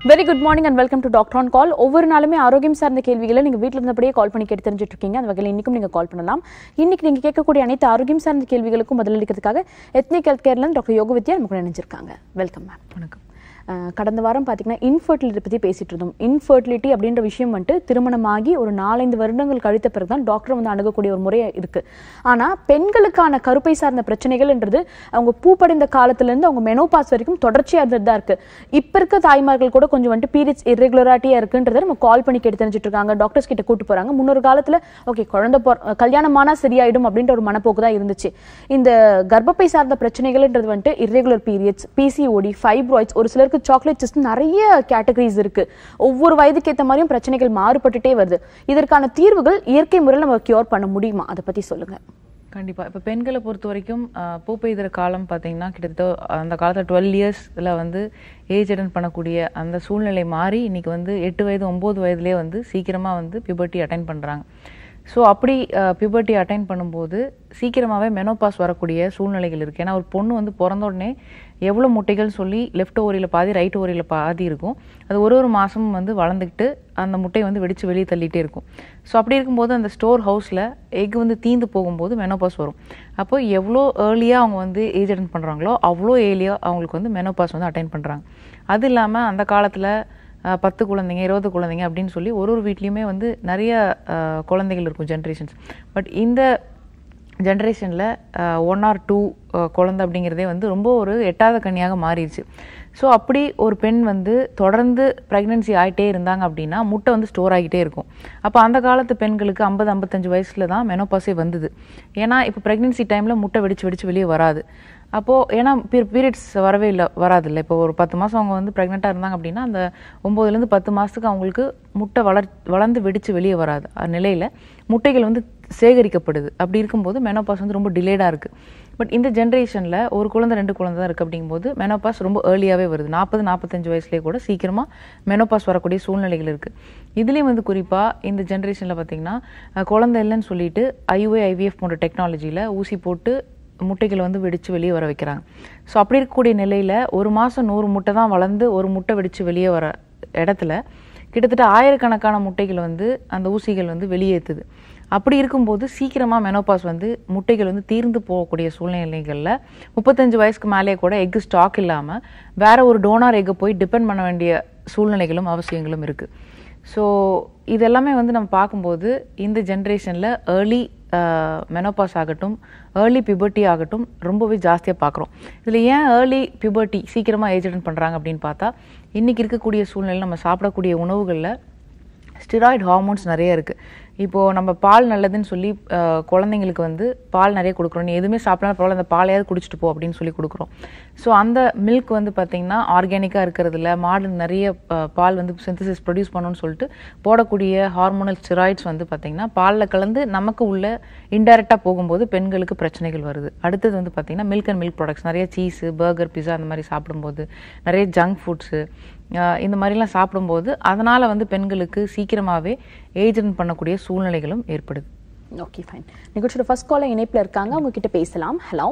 Very good morning and welcome to Doctor on Call. ஒவ்வொரு நாளுமே ஆரோக்கியம் சார்ந்த கேள்விகளை நீங்க வீட்ல இருந்தபடியே கால் பண்ணி கேட்டு தெரிஞ்சிட்டு இருக்கீங்க. அந்த வகையில் இன்னைக்கும் நீங்க கால் பண்ணலாம். இன்னைக்கு நீங்க கேட்கக்கூடிய அனைத்து ஆரோக்கியம் சார்ந்த கேள்விகளுக்கும் பதிலளிக்கிறதுக்காக எத்னிக் ஹெல்த் கேர்ல இருந்து டாக்டர் யோகவித்யா நமக்கு நினைச்சிருக்காங்க. Welcome ma'am. வணக்கம். கடந்த வாரம் பார்த்தீங்கன்னா இன்ஃபர்டிலிட்டி பற்றி பேசிட்டு இருந்தோம். இன்ஃபர்டிலிட்டி அப்படின்ற விஷயம் வந்துட்டு திருமணமாகி ஒரு 4-5 வருடங்கள் கழித்த பிறகு தான் டாக்டர் வந்து அணுகக்கூடிய ஒரு முறை இருக்கு. ஆனால் பெண்களுக்கான கருப்பை சார்ந்த பிரச்சனைகள்ன்றது அவங்க பூப்படைந்த காலத்திலேருந்து அவங்க மெனோபாஸ் வரைக்கும் தொடர்ச்சியாக இருந்துட்டு தான் இருக்கு. இப்போ இருக்க தாய்மார்கள் கூட கொஞ்சம் வந்துட்டு பீரியட்ஸ் இர்ரெகுலராட்டியாக இருக்குன்றதை நம்ம கால் பண்ணி கேட்டு தெரிஞ்சுட்டு இருக்காங்க. டாக்டர்ஸ் கிட்ட கூட்டு போறாங்க. முன்னொரு காலத்தில் ஓகே கல்யாணமானா சரியாயிடும் அப்படின்ற ஒரு மனப்போக்கு தான் இருந்துச்சு. இந்த கர்ப்பப்பை சார்ந்த பிரச்சனைகள்ன்றது வந்துட்டு இர்ரெகுலர் பீரியட்ஸ், பிசிஓடி, ஃபைப்ராய்ட்ஸ், ஒரு சிலருக்கு சாக்லேட் சிஸ்ட், நிறைய கேட்டகரிஸ் இருக்கு. ஒவ்வொரு வயதுக்கு ஏற்ற மாதிரியும் பிரச்சனைகள் மாறுபட்டுட்டே வருது. இதற்கான தீர்வுகள் இயற்கை முறையில் நம்ம கியூர் பண்ண முடியுமா? அதை பத்தி சொல்லுங்க. கண்டிப்பாக. இப்போ பெண்களை பொறுத்த வரைக்கும் பூப்பெய்துற காலம் பார்த்தீங்கன்னா கிட்டத்தட்ட அந்த காலத்தில் 12 இயர்ஸில் வந்து ஏஜ் அட்டன் பண்ணக்கூடிய அந்த சூழ்நிலை மாறி இன்னைக்கு வந்து 8 வயது 9 வயதுலேயே வந்து சீக்கிரமாக வந்து பியூபர்ட்டி அட்டைன் பண்ணுறாங்க. ஸோ அப்படி பியூபர்ட்டி அட்டைன் பண்ணும்போது சீக்கிரமாகவே மெனோபாஸ் வரக்கூடிய சூழ்நிலைகள் இருக்குது. ஏன்னா ஒரு பொண்ணு வந்து பிறந்த உடனே எவ்வளோ முட்டைகள் சொல்லி லெஃப்ட் ஓரியில் பாதி ரைட் ஓரியில் பாதி இருக்கும். அது ஒரு மாதமும் வந்து வளர்ந்துக்கிட்டு அந்த முட்டை வந்து வெடித்து வெளியே தள்ளிகிட்டே இருக்கும். ஸோ அப்படி இருக்கும்போது அந்த ஸ்டோர் ஹவுஸில் எக் வந்து தீந்து போகும்போது மெனோபாஸ் வரும். அப்போ எவ்வளோ ஏர்லியாக அவங்க வந்து ஏஜ் அட்டன் பண்ணுறாங்களோ அவ்வளோ ஏர்லியாக அவங்களுக்கு வந்து மெனோபாஸ் வந்து அட்டைன் பண்ணுறாங்க. அது இல்லாமல் அந்த காலத்தில் 10 குழந்தைங்க 20 குழந்தைங்க அப்படின்னு சொல்லி ஒரு வீட்லேயுமே வந்து நிறைய குழந்தைகள் இருக்கும் ஜென்ரேஷன்ஸ். பட் இந்த ஜென்ரேஷனில் 1 or 2 குழந்தை அப்படிங்கிறதே வந்து ரொம்ப ஒரு எட்டாத கனியாக மாறிடுச்சு. ஸோ அப்படி ஒரு பெண் வந்து தொடர்ந்து ப்ரெக்னென்சி ஆகிட்டே இருந்தாங்க அப்படின்னா முட்டை வந்து ஸ்டோர் ஆகிட்டே இருக்கும். அப்போ அந்த காலத்து பெண்களுக்கு 50-55 வயசில் தான் மெனோபாஸே வந்தது. ஏன்னா இப்போ ப்ரெக்னென்சி டைமில் முட்டை வெடிச்சு வெளியே வராது. அப்போது ஏன்னா பீரியட்ஸ் வராதில்லை. இப்போ ஒரு 10 மாதம் அவங்க வந்து ப்ரெக்னெண்ட்டாக இருந்தாங்க அப்படின்னா அந்த 9லேருந்து 10 மாதத்துக்கு அவங்களுக்கு முட்டை வளர்ந்து வெடித்து வெளியே வராது. நிலையில் முட்டைகள் வந்து சேகரிக்கப்படுது. அப்படி இருக்கும்போது மெனோபாஸ் வந்து ரொம்ப டிலேடாக இருக்குது. பட் இந்த ஜென்ரேஷனில் ஒரு குழந்தை 2 குழந்தை தான் இருக்குது அப்படிங்கும்போது மெனோபாஸ் ரொம்ப ஏர்லியாகவே வருது. 40-45 வயசுலேயே கூட சீக்கிரமாக மெனோபாஸ் வரக்கூடிய சூழ்நிலைகள் இருக்குது. இதுலேயும் வந்து குறிப்பாக இந்த ஜென்ரேஷனில் பார்த்திங்கன்னா குழந்தை இல்லைன்னு சொல்லிட்டு IVF போன்ற டெக்னாலஜியில் ஊசி போட்டு முட்டைகளை வந்து வெடித்து வெளியே வர வைக்கிறாங்க. ஸோ அப்படி இருக்கக்கூடிய நிலையில் ஒரு மாதம் 100 முட்டை தான் வளர்ந்து ஒரு முட்டை வெடித்து வெளியே வர இடத்துல கிட்டத்தட்ட ஆயிரக்கணக்கான முட்டைகள் வந்து அந்த ஊசிகள் வந்து வெளியேற்றுது. அப்படி இருக்கும்போது சீக்கிரமாக மெனோபாஸ் வந்து முட்டைகள் வந்து தீர்ந்து போகக்கூடிய சூழ்நிலைகளில் 35 வயசுக்கு மேலே கூட எக்கு ஸ்டாக் இல்லாமல் வேற ஒரு டோனார் எக்கை போய் டிபெண்ட் பண்ண வேண்டிய சூழ்நிலைகளும் அவசியங்களும் இருக்குது. ஸோ இதெல்லாமே வந்து நம்ம பார்க்கும்போது இந்த ஜென்ரேஷனில் ஏர்லி மெனோபாஸ் ஆகட்டும், ஏர்லி பியூபர்ட்டி ஆகட்டும் ரொம்பவே ஜாஸ்தியாக பார்க்குறோம். இதில் ஏன் ஏர்லி பியூபர்ட்டி சீக்கிரமாக ஏஜ் அட்டன் பண்ணுறாங்க அப்படின்னு பார்த்தா இன்றைக்கி இருக்கக்கூடிய சூழ்நிலையில் நம்ம சாப்பிடக்கூடிய உணவுகளில் ஸ்டிராய்டு ஹார்மோன்ஸ் நிறைய இருக்குது. இப்போது நம்ம பால் நல்லதுன்னு சொல்லி குழந்தைங்களுக்கு வந்து பால் நிறைய கொடுக்குறோம். நீ எதுவுமே சாப்பிடலாம் பரவாயில்ல, அந்த பாலையாவது குடிச்சிட்டு போ அப்படின்னு சொல்லி கொடுக்குறோம். ஸோ அந்த மில்க் வந்து பார்த்திங்கன்னா ஆர்கானிக்காக இருக்கிறதுல மாடு நிறைய பால் வந்து சிந்தசிஸ் ப்ரொடியூஸ் பண்ணணும்னு சொல்லிட்டு போடக்கூடிய ஹார்மோனல் ஸ்டிராய்ட்ஸ் வந்து பார்த்திங்கன்னா பாலில் கலந்து நமக்கு உள்ள இன்டைரக்டாக போகும்போது பெண்களுக்கு பிரச்சனைகள் வருது. அடுத்தது வந்து பார்த்திங்கன்னா மில்க் அண்ட் மில்க் ப்ராடக்ட்ஸ் நிறைய சீஸு, பர்கர், பிஸா அந்த மாதிரி சாப்பிடும்போது நிறைய ஜங்க் ஃபுட்ஸு இந்த மாதிரிலாம் சாப்பிடும்போது அதனால் வந்து பெண்களுக்கு சீக்கிரமாகவே ஏஜ் அட்டன் பண்ணக்கூடிய சூழ்நிலைகளும் ஏற்படுது. Okay fine. நிகழ்ச்சியோட ஃபர்ஸ்ட் காலர் இணைப்பில் இருக்காங்க, உங்ககிட்ட பேசலாம். ஹலோ.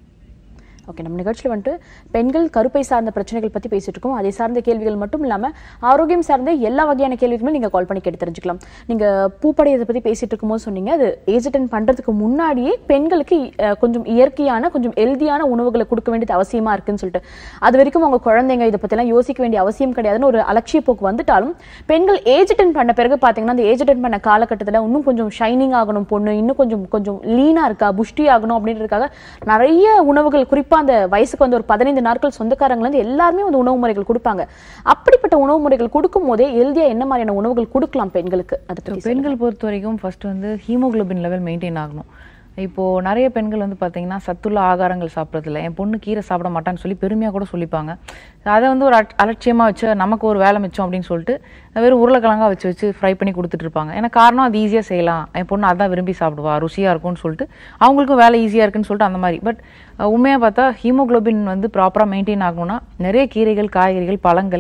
ஓகே, நம்ம நிகழ்ச்சியில் வந்துட்டு பெண்கள் கருப்பை சார்ந்த பிரச்சனைகள் பற்றி பேசிட்டு இருக்கோம். அதை சார்ந்த கேள்விகள் மட்டும் இல்லாமல் ஆரோக்கியம் சார்ந்த எல்லா வகையான கேள்விகளுமே நீங்கள் கால் பண்ணி கேட்டு தெரிஞ்சுக்கலாம். நீங்கள் பூப்படையதை பற்றி பேசிட்டு இருக்கும்போது சொன்னீங்க அது ஏஜ் அட்டன் பண்ணுறதுக்கு முன்னாடியே பெண்களுக்கு கொஞ்சம் இயற்கையான கொஞ்சம் ஹெல்தியான உணவுகளை கொடுக்க வேண்டியது அவசியமாக இருக்குன்னு சொல்லிட்டு, அது வரைக்கும் அவங்க குழந்தைங்க இதை பற்றிலாம் யோசிக்க வேண்டிய அவசியம் கிடையாதுன்னு ஒரு அலட்சிய போக்கு வந்துட்டாலும் பெண்கள் ஏஜ் அட்டன் பண்ண பிறகு பார்த்தீங்கன்னா அந்த ஏஜ் அட்டன் பண்ண காலகட்டத்தில் இன்னும் கொஞ்சம் ஷைனிங் ஆகணும் பொண்ணு, இன்னும் கொஞ்சம் லீனாக இருக்கா, புஷ்டி ஆகணும் அப்படின்றதுக்காக நிறைய உணவுகள் குறிப்பாக அந்த வயசுக்கு வந்து ஒரு 15 நாட்கள் சொந்தக்காரங்க வந்து எல்லாருமே வந்து உணவு முறைகள் கொடுப்பாங்க. அப்படிப்பட்ட உணவு முறைகள் கொடுக்கும் போதே ஹெல்தியா என்ன மாதிரியான உணவுகள் கொடுக்கலாம் பெண்களுக்கு? பெண்கள் பொறுத்த வரைக்கும் ஃபர்ஸ்ட் வந்து ஹீமோகுளோபின் லெவல் மெயின்டைன் ஆகணும். இப்போது நிறைய பெண்கள் வந்து பார்த்திங்கன்னா சத்துள்ள ஆகாரங்கள் சாப்பிட்றதில்ல, என் பொண்ணு கீரை சாப்பிட மாட்டான்னு சொல்லி பெருமையாக கூட சொல்லிப்பாங்க. அதை வந்து ஒரு அலட்சியமாக வச்சு நமக்கு ஒரு வேலை மிச்சம் அப்படின்னு சொல்லிட்டு வெறும் உருளைக்கிழங்கா வச்சு ஃப்ரை பண்ணி கொடுத்துட்டு இருப்பாங்க. ஏன்னா காரணம் அது ஈஸியாக செய்யலாம், என் பொண்ணு அதான் விரும்பி சாப்பிடுவா, ருசியாக இருக்கும்னு சொல்லிட்டு அவங்களுக்கும் வேலை ஈஸியாக இருக்குன்னு சொல்லிட்டு அந்த மாதிரி. பட் உண்மையாக பார்த்தா ஹீமோகுளோபின் வந்து ப்ராப்பராக மெயின்டைன் ஆகணும்னா நிறைய கீரைகள், காய்கறிகள், பழங்கள்,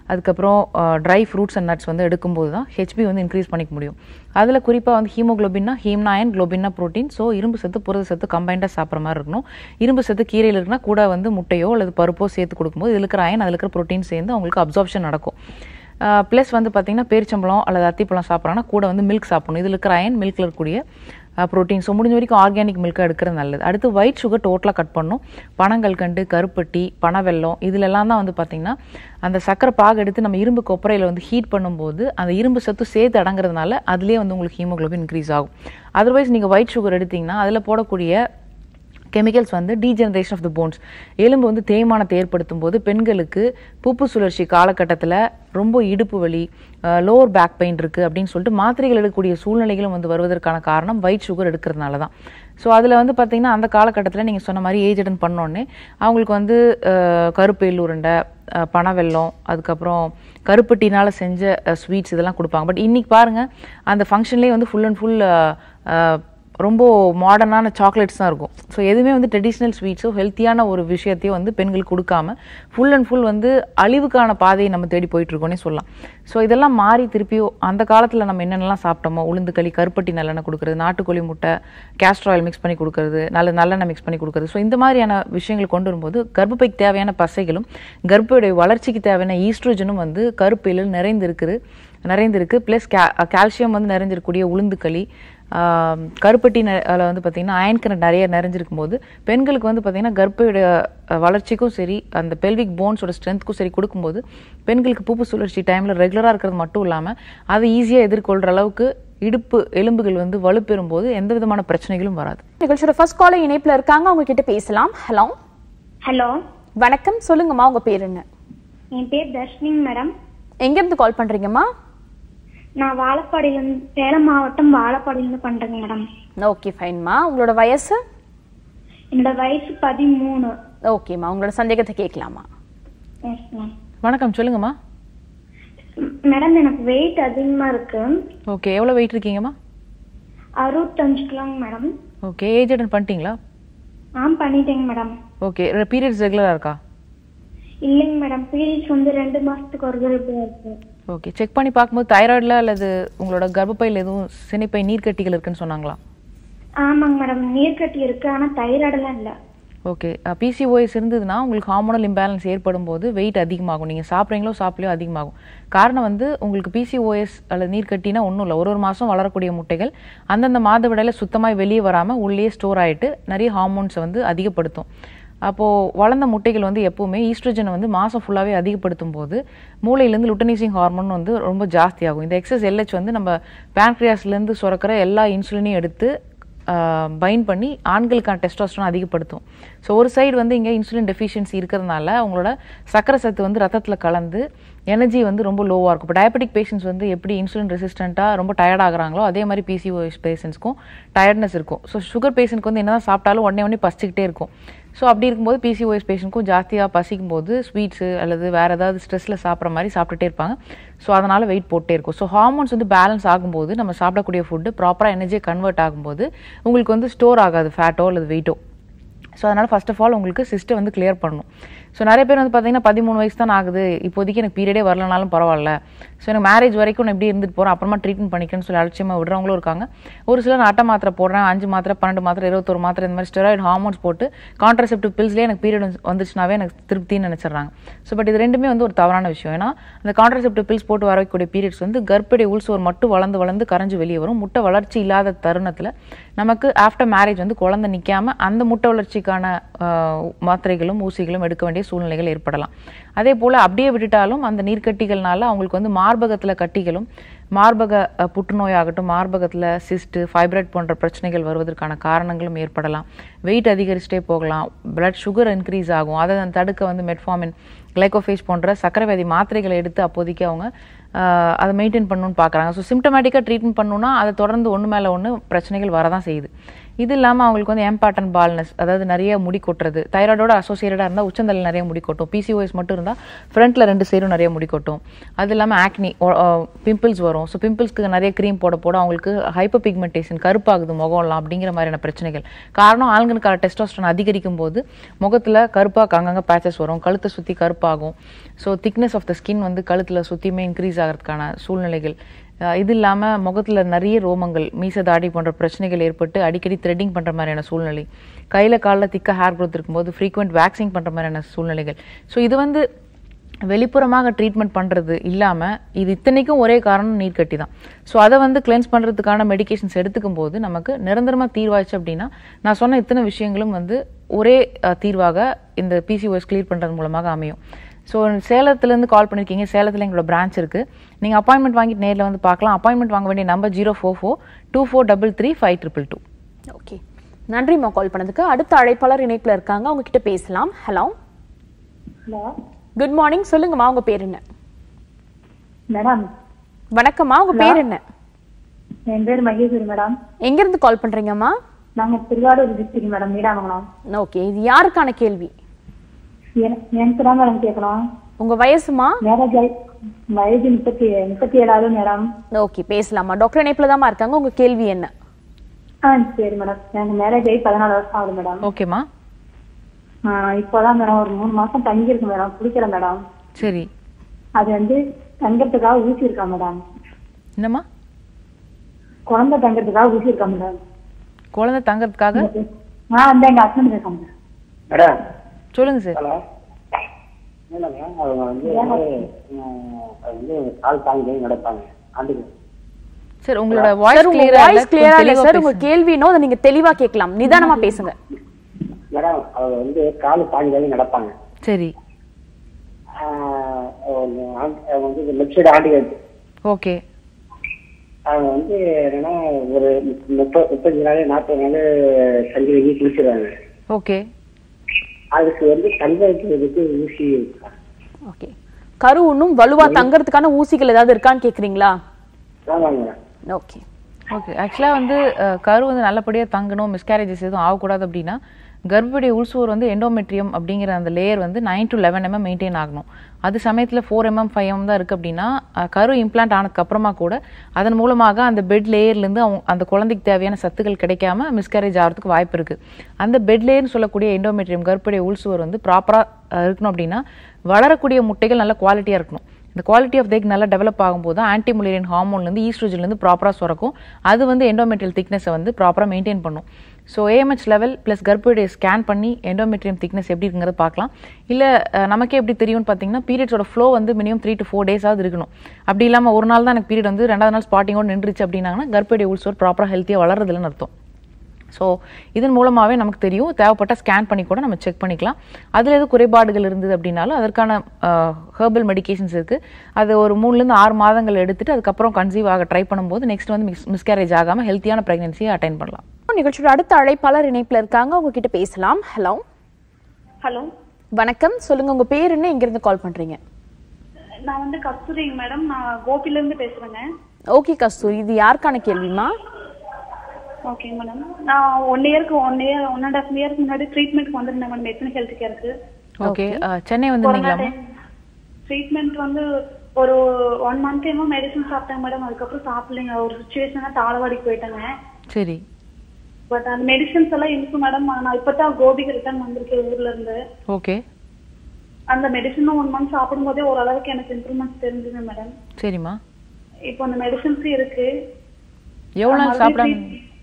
அதுக்கப்புறம் ட்ரை ஃப்ரூட்ஸ் அண்ட் நட்ஸ் வந்து எடுக்கும்போது தான் ஹெச்பி வந்து இன்க்ரீஸ் பண்ணிக்க முடியும். அதில் குறிப்பாக வந்து ஹீமோக்ளோபின்னா ஹீம்னா அயன், குளோபின்னா ப்ரோட்டீன். ஸோ இரும்பு சத்து புரத சத்து கம்பைண்டாக சாப்பிட்ற மாதிரி இருக்கணும். இரும்பு சத்து கீரையில் இருக்குன்னா கூட வந்து முட்டையோ அல்லது பருப்போ சேர்த்து கொடுக்கும்போது இதில் இருக்கிற அயன் அதில் இருக்கிற ப்ரோட்டீன் சேர்ந்து அவங்களுக்கு அப்சார்ப்ஷன் நடக்கும். ப்ளஸ் வந்து பார்த்திங்கன்னா பேரிச்சம்பழம் அல்லது அத்திப்பழம் சாப்பிட்றாங்கன்னா கூட வந்து மில்க் சாப்பிடணும். இதில் இருக்கிற அயன் மில்கில் இருக்கக்கூடிய ப்ரோட்டீன். ஸோ முடிஞ்ச வரைக்கும் ஆர்கானிக் மில்காக எடுக்கிறது நல்லது. அடுத்து ஒயிட் சுகர் டோட்டலாக கட் பண்ணணும். பனங்கல்கண்டு, கருப்பட்டி, பனவெல்லம் இதிலெல்லாம் தான் வந்து பார்த்திங்கன்னா அந்த சக்கரை பாகு எடுத்து நம்ம இரும்பு கொப்பரையில் வந்து ஹீட் பண்ணும்போது அந்த இரும்பு சத்து சேர்த்து அடங்குறதுனால அதுலேயே வந்து உங்களுக்கு ஹீமோக்ளோபின் இன்க்ரீஸ் ஆகும். அதர்வைஸ் நீங்கள் ஒயிட் சுகர் எடுத்திங்கன்னா அதில் போடக்கூடிய கெமிக்கல்ஸ் வந்து டீஜெனரேஷன் ஆஃப் த போன்ஸ், எலும்பு வந்து தேய்மானத்தை ஏற்படுத்தும் போது பெண்களுக்கு பூப்பு சுழற்சி காலகட்டத்தில் ரொம்ப இடுப்பு வலி, லோவர் பேக் பெயின் இருக்குது அப்படின்னு சொல்லிட்டு மாத்திரைகள் எடுக்கக்கூடிய சூழ்நிலைகளும் வந்து வருவதற்கான காரணம் ஒயிட் சுகர் எடுக்கிறதுனால தான். ஸோ அதில் வந்து பார்த்திங்கன்னா அந்த காலகட்டத்தில் நீங்கள் சொன்ன மாதிரி ஏஜ் அட்டன் பண்ணோடனே அவங்களுக்கு வந்து கருப்பு எள் உருண்டை, பனவெல்லம், அதுக்கப்புறம் கருப்பட்டினால் செஞ்ச ஸ்வீட்ஸ் இதெல்லாம் கொடுப்பாங்க. பட் இன்றைக்கி பாருங்கள் அந்த ஃபங்க்ஷன்லேயே வந்து ஃபுல் அண்ட் ஃபுல் ரொம்ப மாடர்னான சாக்லேட்ஸ் தான் இருக்கும். ஸோ எதுவுமே வந்து ட்ரெடிஷ்னல் ஸ்வீட்ஸோ ஹெல்த்தியான ஒரு விஷயத்தையோ வந்து பெண்களுக்கு கொடுக்காம ஃபுல் அண்ட் ஃபுல் வந்து அழிவுக்கான பாதையை நம்ம தேடி போயிட்டுருக்கோன்னே சொல்லலாம். ஸோ இதெல்லாம் மாறி திருப்பியும் அந்த காலத்தில் நம்ம என்னென்னலாம் சாப்பிட்டோமோ, உளுந்துக்களி, கருப்பட்டி நல்லெண்ணெய் கொடுக்குறது, நாட்டுக்கோழி முட்டை, கேஸ்டர் ஆயில் மிக்ஸ் பண்ணி கொடுக்குறது, நல்லெண்ணெய் மிக்ஸ் பண்ணி கொடுக்குறது. ஸோ இந்த மாதிரியான விஷயங்கள் கொண்டு வரும்போது கர்ப்பப்பைக்கு தேவையான பசைகளும் கர்ப்பையுடைய வளர்ச்சிக்கு தேவையான ஈஸ்ட்ரோஜனும் வந்து கருப்பையில் நிறைந்திருக்கு. ப்ளஸ் கால்சியம் வந்து நிறைஞ்சிருக்கக்கூடிய உளுந்துக்களி, கருப்பட்டி அதில் வந்து பார்த்திங்கன்னா அயன் கண்டென்ட் நிறைய நிறைஞ்சிருக்கும் போது பெண்களுக்கு வந்து பார்த்திங்கன்னா கர்ப்பையுடைய வளர்ச்சிக்கும் சரி அந்த பெல்விக் போன்ஸோட ஸ்ட்ரென்த்துக்கும் சரி கொடுக்கும்போது பெண்களுக்கு பூப்பு சுழற்சி டைமில் ரெகுலராக இருக்கிறது மட்டும் இல்லாமல் அதை ஈஸியாக எதிர்கொள்கிற அளவுக்கு இடுப்பு எலும்புகள் வந்து வலுப்பெறும் போது எந்த விதமான பிரச்சனைகளும் வராது. நிகழ்ச்சியோட ஃபர்ஸ்ட் காலர் இணைப்பில் இருக்காங்க, அவங்க கிட்ட பேசலாம். ஹலோ ஹலோ வணக்கம், சொல்லுங்கம்மா உங்க பேர் என்ன? என் பேர் தர்ஷினி மேடம். எங்கேருந்து கால் பண்றீங்கம்மா? நான் வாழப்பாடியிலேருந்து, சேலம் மாவட்டம் வாழப்பாடியிலேருந்து பண்ணுறேங்க மேடம். ஓகே ஃபைன்மா. உங்களோட வயசு? என்னோட வயசு 13. ஓகேம்மா, உங்களோட சந்தேகத்தை கேட்கலாமா? Yes ma'am. வணக்கம், சொல்லுங்கம்மா. மேடம் எனக்கு வெயிட் அதிகமாக இருக்கு. ஓகே, எவ்வளோ வெயிட் இருக்கீங்கம்மா? 65 கிலோங்க மேடம். ஓகே, ஏஜ் அட்டன் பண்ணிட்டீங்களா? பண்ணிட்டேங்க மேடம். ஓகே, பீரியட்ஸ் ரெகுலராக இருக்கா? இல்லைங்க மேடம், பீரியட்ஸ் வந்து 2 மாதத்துக்கு ஒரு தடவை இருக்கு. ஓகே, செக் பண்ணி பார்க்கும்போது தைராய்டில் அல்லது உங்களோட கர்ப்பப்பையில் எதுவும் சினைப்பை நீர்க்கட்டிகள் இருக்குன்னு சொன்னாங்களா? ஆமாங்க மேடம், நீர்க்கட்டி இருக்கு, ஆனால் தைராய்டெல்லாம் இல்லை. ஓகே, பிசிஓஎஸ் இருந்ததுன்னா உங்களுக்கு ஹார்மோனல் இம்பேலன்ஸ் ஏற்படும் போது வெயிட் அதிகமாகும். நீங்கள் சாப்பிட்றீங்களோ சாப்பிட்லையோ அதிகமாகும். காரணம் வந்து உங்களுக்கு பிசிஓஎஸ் அல்லது நீர்க்கட்டினா ஒன்றும் இல்லை, ஒரு மாதம் வளரக்கூடிய முட்டைகள் அந்தந்த மாதவிடையில் சுத்தமாக வெளியே வராமல் உள்ளே ஸ்டோர் ஆகிட்டு நிறைய ஹார்மோன்ஸை வந்து அதிகப்படுத்தும். அப்போது வளர்ந்த முட்டைகள் வந்து எப்போவுமே ஈஸ்ட்ரோஜனை வந்து மாதம் ஃபுல்லாகவே அதிகப்படுத்தும் போது மூளையிலேருந்து லுட்டனைசிங் ஹார்மோன் வந்து ரொம்ப ஜாஸ்தியாகும். இந்த எக்ஸஸ் எல்ஹெச் வந்து நம்ம பேன்க்ரியாஸ்லேருந்து சுரக்கிற எல்லா இன்சுலினையும் எடுத்து பைண்ட் பண்ணி ஆண்களுக்கான டெஸ்டோஸ்டரோன் அதிகப்படுத்தும். ஸோ ஒரு சைடு வந்து இங்கே இன்சுலின் டெஃபிஷியன்சி இருக்கிறதுனால அவங்களோட சக்கரை சத்து வந்து ரத்தத்தில் கலந்து எனர்ஜி வந்து ரொம்ப லோவாக இருக்கும். இப்போ டயபெட்டிக் பேஷண்ட்ஸ் வந்து எப்படி இன்சுலின் ரெசிஸ்டண்ட்டாக ரொம்ப டயர்ட் ஆகுறாங்களோ அதே மாதிரி பிசிஓஎஸ் பேஷண்ட்ஸ்க்கும் டயர்ட்னஸ் இருக்கும். ஸோ சுகர் பேஷண்ட்க்கு வந்து என்ன தான் சாப்பிட்டாலும் உடனே பசிச்சுக்கிட்டே இருக்கும். ஸோ அப்படி இருக்கும்போது பிசிஓஎஸ் பேஷண்ட்க்கும் ஜாஸ்தியாக பசிக்கும் போது ஸ்வீட்ஸு அல்லது வேறு ஏதாவது ஸ்ட்ரெஸ்ஸில் சாப்பிட்ற மாதிரி சாப்பிட்டுட்டே இருப்பாங்க. ஸோ அதனால் வெயிட் போட்டே இருக்கும். ஸோ ஹார்மோன்ஸ் வந்து பேலன்ஸ் ஆகும்போது நம்ம சாப்பிடக்கூடிய ஃபுட்டு ப்ராப்பராக எனர்ஜியை கன்வெர்ட் ஆகும்போது உங்களுக்கு வந்து ஸ்டோர் ஆகாது ஃபேட்டோ அல்லது வெயிட்டோ. ஸோ அதனால் ஃபர்ஸ்ட் ஆஃப் ஆல் உங்களுக்கு சிஸ்டம் வந்து கிளியர் பண்ணணும். ஸோ நிறைய பேர் வந்து பார்த்தீங்கன்னா 13 வயசு தான் ஆகுது, இப்போதைக்கு எனக்கு பீரியடே வரலனாலும் பரவாயில்ல, ஸோ எனக்கு மேரேஜ் வரைக்கும் நான் எப்படி இருந்துட்டு போகிறேன், அப்புறமா ட்ரீட்மெண்ட் பண்ணிக்கிறேன்னு சொல்லி அலட்சியமாக விடுறவங்களும் இருக்காங்க. ஒரு சிலர் நான் அட்டை மாத்திரை போடுறேன், 5 மாத்திரை 12 மாத்திரை 21 மாத்திரை இந்த மாதிரி ஸ்டெராய்டு ஹார்மோன்ஸ் போட்டு கான்ட்ராசெப்டிவ் பில்ஸ்லேயே எனக்கு பீரியட் வந்துச்சுனாவே எனக்கு திருப்தின்னு நினச்சிட்றாங்க. ஸோ பட் இது ரெண்டுமே வந்து ஒரு தவறான விஷயம். ஏன்னா அந்த கான்ட்ராசெப்டிவ் பில்ஸ் போட்டு வரக்கூடிய பீரியட்ஸ் வந்து கர்ப்படைய உள்சுவர் மட்டும் வளர்ந்து கரைஞ்சு வெளியே வரும். முட்டை வளர்ச்சி இல்லாத தருணத்தில் நமக்கு ஆஃப்டர் மேரேஜ் வந்து குழந்தை நிற்காமல் அந்த முட்டை வளர்ச்சிக்கான மாத்திரைகளும் ஊசிகளும் எடுக்க வேண்டிய சூழ்நிலைகள் ஏற்படலாம். அதே போல் அப்படியே விட்டுட்டாலும் அந்த நீர்க்கட்டிகள்னால அவங்களுக்கு வந்து மார்பகத்தில் கட்டிகளும் மார்பக புற்றுநோய் ஆகட்டும், மார்பகத்தில் சிஸ்ட், ஃபைப்ராய்ட் போன்ற பிரச்சனைகள் வருவதற்கான காரணங்களும் ஏற்படலாம். வெயிட் அதிகரிச்சுட்டே போகலாம், பிளட் சுகர் இன்க்ரீஸ் ஆகும். அதை தடுக்க வந்து மெட்ஃபார்மின், கிளைகோஃபேஜ் போன்ற சக்கரை வியாதி மாத்திரைகளை எடுத்து அப்போதைக்கு அவங்க அதை மெயின்டைன் பண்ணணும்னு பார்க்குறாங்க. ஸோ சிம்டமேட்டிக்காக ட்ரீட்மெண்ட் பண்ணணும்னா அதை தொடர்ந்து ஒன்று மேலே ஒன்று பிரச்சனைகள் வரதான் செய்யுது. இது இல்லாமல் அவங்களுக்கு வந்து எம்பாட்டன் பால்னஸ், அதாவது நிறைய முடி கொட்டுறது, தைராய்டோட அசோசியேட்டடாக இருந்தால் உச்சந்தலையில் நிறைய முடி கொட்டும். பிசிஓஎஸ் மட்டும் இருந்தால் ஃப்ரண்ட்டில் 2 சைடும் நிறைய முடி கொட்டும். அது இல்லாமல் ஆக்னி, பிம்பிள்ஸ் வரும். வரும். ஸோ பிம்பிள்ஸ்க்கு நிறைய க்ரீம் போட போட அவங்களுக்கு ஹைப்பர் பிக்மெண்டேஷன், கருப்பாகுது முகம்லாம் அப்படிங்கிற மாதிரியான பிரச்சனைகள். காரணம் ஆண்களுக்கான டெஸ்டோஸ்டரோன் அதிகரிக்கும் போது முகத்தில் கருப்பாக அங்கங்கே பேச்சஸ் வரும், கழுத்தை சுற்றி கருப்பாகும். So thickness of the skin வந்து கழுத்தில் சுற்றியுமே இன்க்ரீஸ் ஆகிறதுக்கான சூழ்நிலைகள். இது இல்லாமல் முகத்தில் நிறைய ரோமங்கள், மீச தாடி போன்ற பிரச்சனைகள் ஏற்பட்டு அடிக்கடி த்ரெட்டிங் பண்ணுற மாதிரியான சூழ்நிலை, கையில் காலில் திக்க ஹேர் க்ரோத் இருக்கும்போது ஃப்ரீக்வெண்ட் வேக்சிங் பண்ணுற மாதிரியான சூழ்நிலைகள். ஸோ இது வந்து வெளிப்புறமாக ட்ரீட்மெண்ட் பண்ணுறது இல்லாமல் இது இத்தனைக்கும் ஒரே காரணம் நீர் கட்டி தான். ஸோ அதை வந்து கிளென்ஸ் பண்ணுறதுக்கான மெடிகேஷன்ஸ் எடுத்துக்கும் போது நமக்கு நிரந்தரமாக தீர்வாச்சு அப்படின்னா நான் சொன்ன இத்தனை விஷயங்களும் வந்து ஒரே தீர்வாக இந்த PCOS கிளியர் பண்ணுறது மூலமாக அமையும். ஸோ சேலத்துலேருந்து கால் பண்ணியிருக்கீங்க. சேலத்தில் எங்களோட பிரான்ச் இருக்குது. நீங்கள் அப்பாயின்மெண்ட் வாங்கிட்டு நேரில் வந்து பார்க்கலாம். அப்பாயின்மெண்ட் வாங்க வேண்டிய நம்பர் 044-2433-5222. ஓகே, நன்றிம்மா கால் பண்ணதுக்கு. அடுத்த அழைப்பாளர் இணைப்பில் இருக்காங்க, அவங்க கிட்ட பேசலாம். Hello, good morning. சொல்லுங்கம்மா, உங்க பேர் என்ன? மேடம் வணக்கம்மா, உங்க பேர் என்ன? என் பேர் மகேஸ்வரி மேடம். எங்க இருந்து கால் பண்றீங்கம்மா? நாங்க Thiruvarur district madam, Needamangalam. Okay, இது யாருக்கான கேள்வி? எனக்கு தான் மேடம் கேட்கணும். உங்க வயசுமா? மேரேஜ் வயது 37 மேடம். ஓகே, பேசலாமா? டாக்டர் இணைப்புல தான் இருக்காங்க. உங்க கேள்வி என்ன? சரி மேடம், எனக்கு மேரேஜ் ஆகி 14 வருஷம் ஆகுது மேடம். ஓகேம்மா. இப்போதான் மேடம் ஒரு 3 மாசம் தங்கி இருக்கு மேடம், குடிக்கல மேடம். சரி, அது வந்து தங்கறதுக்காக ஊசி இருக்கா மேடம்? என்னம்மா? குழந்தை தங்கறதுக்காக ஊசி இருக்கா மேடம்? குழந்தை தங்கறதுக்காக? அந்த எங்க ஹஸ்பண்ட் இருக்காங்க மேடம். சொல்லுங்க சார். ஹலோ, அவங்க வந்து கால் தாங்கி நடப்பாங்க ஆண்டுக்கு. சார் உங்களோட வாய்ஸ் கிளியரா இல்ல சார். உங்க கேள்வி என்ன, அதை நீங்க தெளிவா கேட்கலாம், நிதானமா பேசுங்க. மேடம், அவங்க வந்து கால் தாங்கி நடப்பாங்க. சரி, வந்து லெஃப்ட் சைடு ஆண்டி. ஓகே. அவங்க வந்து என்னன்னா ஒரு 35 நாள் 40 நாள் தங்கி வைக்கி குளிச்சிடுறாங்க. ஓகே. அதுக்கு வந்து தங்க வைக்கிறதுக்கு ஊசி இருக்கா? ஓகே, கரு இன்னும் வலுவா தங்கறதுக்கான ஊசிகள் ஏதாவது இருக்கான்னு கேக்குறீங்களா? ஆமாங்க. Okay okay. ஆக்சுவலாக வந்து கரு வந்து நல்லபடியாக தங்கணும், மிஸ்கேரேஜஸ் எதுவும் ஆகக்கூடாது அப்படின்னா கர்ப்படைய உள்சுவர் வந்து எண்டோமெட்ரியம் அப்படிங்கிற அந்த லேயர் வந்து 9 to 11 mm மெயின்டைன் ஆகணும். அது சமயத்தில் 4 mm 5 mm தான் இருக்குது அப்படின்னா கரு இம்ப்ளான்ட் ஆனதுக்கு அப்புறமா கூட அதன் மூலமாக அந்த பெட் லேயர்லேருந்து அந்த குழந்தைக்கு தேவையான சத்துக்கள் கிடைக்காம மிஸ்கேரேஜ் ஆகிறதுக்கு வாய்ப்பு இருக்குது. அந்த பெட் லேயர்னு சொல்லக்கூடிய எண்டோமெட்ரியம் கர்ப்படைய உள்சுவர் வந்து ப்ராப்பராக இருக்கணும் அப்படின்னா வளரக்கூடிய முட்டைகள் நல்ல குவாலிட்டியாக இருக்கணும். இந்த குவாலிட்டி ஆஃப் எக் நல்லா டெவலப் ஆகும்போது ஆன்டிமுலேரியன் ஹார்மோன்லேருந்து ஈஸ்ட்ரோஜன்லேருந்து ப்ராப்பராக சுரக்கும். அது வந்து எண்டோமெட்ரியல் திக்னஸை வந்து ப்ராப்பராக மெயின்டைன் பண்ணும். ஸோ AMH லெவல் ப்ளஸ் கர்ப்படைய ஸ்கேன் பண்ணி எண்டோமெட்ரியம் திக்னஸ் எப்படி இருக்குங்கிறத பார்க்கலாம். இல்லை நமக்கே எப்படி தெரியும்னு பார்த்தீங்கன்னா பீரியட்ஸோட ஃப்ளோ வந்து மினிமம் 3 to 4 days இருக்கணும். அப்படி இல்லாமல் ஒரு நாள் தான் எனக்கு பீரியட் வந்து 2வது நாள் ஸ்பாட்டிங்கோடு நின்றுச்சு அப்படின்னாங்கன்னா கர்ப்படைய உள்சுவர் ப்ராப்பராக ஹெல்த்தியாக வளர்றதுலன்னு அர்த்தம். ஸோ இதன் மூலமாகவே நமக்கு தெரியும். தேவைப்பட்ட ஸ்கேன் பண்ணி கூட நம்ம செக் பண்ணிக்கலாம். அதில் எது குறைபாடுகள் இருந்தது அப்படின்னாலும் அதற்கான ஹெர்பல் மெடிகேஷன்ஸ் இருக்குது. அது ஒரு 3 to 6 மாதங்கள் எடுத்துட்டு அதுக்கப்புறம் கன்சீவ் ஆக ட்ரை பண்ணும்போது நெக்ஸ்ட் வந்து மிஸ்கேரேஜ் ஆகாமல் ஹெல்த்தியான ப்ரெக்னன்சியை அட்டைன் பண்ணலாம். நிகழ்ச்சியோட அடுத்த அழைப்பாளர் இணைப்புல இருக்காங்க, உங்ககிட்ட பேசலாம். ஹலோ. ஹலோ, வணக்கம். சொல்லுங்க, உங்க பேர் என்ன, எங்க இருந்து கால் பண்றீங்க? நான் வந்து கஸ்தூரிங்க மேடம், நான் கோபில இருந்து பேசுறேங்க. ஓகே கஸ்தூரி, இது யாருக்கான கேள்விமா? ஓகே மேடம், நான் 1 1.5 இயர்க்கு முன்னாடி ட்ரீட்மெண்ட் வந்திருந்தேன் மேடம், எத்தனை ஹெல்த் கேருக்கு. ஓகே, சென்னை வந்துருந்தீங்களா? ட்ரீட்மெண்ட் வந்து ஒரு 1 month என்னமோ மெடிசன் சாப்பிட்டேன் மேடம். அதுக்கப்புறம் சாப்பிடலைங்க, ஒரு சுச்சுவேஷனா தாளவாடிக்கு போயிட்டேங்க. சரி. பட் அந்த மெடிசன்ஸ் எல்லாம் இருக்கு மேடம். நான் இப்பதான் கோபிக்கு ரிட்டர்ன் வந்திருக்கேன் ஊர்ல இருந்து. ஓகே. அந்த மெடிசனும் 1 month சாப்பிடும் போதே ஓரளவுக்கு எனக்கு இம்ப்ரூவ்மெண்ட்ஸ் தெரிஞ்சுது மேடம். சரிம்மா. இப்போ அந்த மெடிசன்ஸ் இருக்கு. எவ்வளவு நாள் சாப்பிடாம?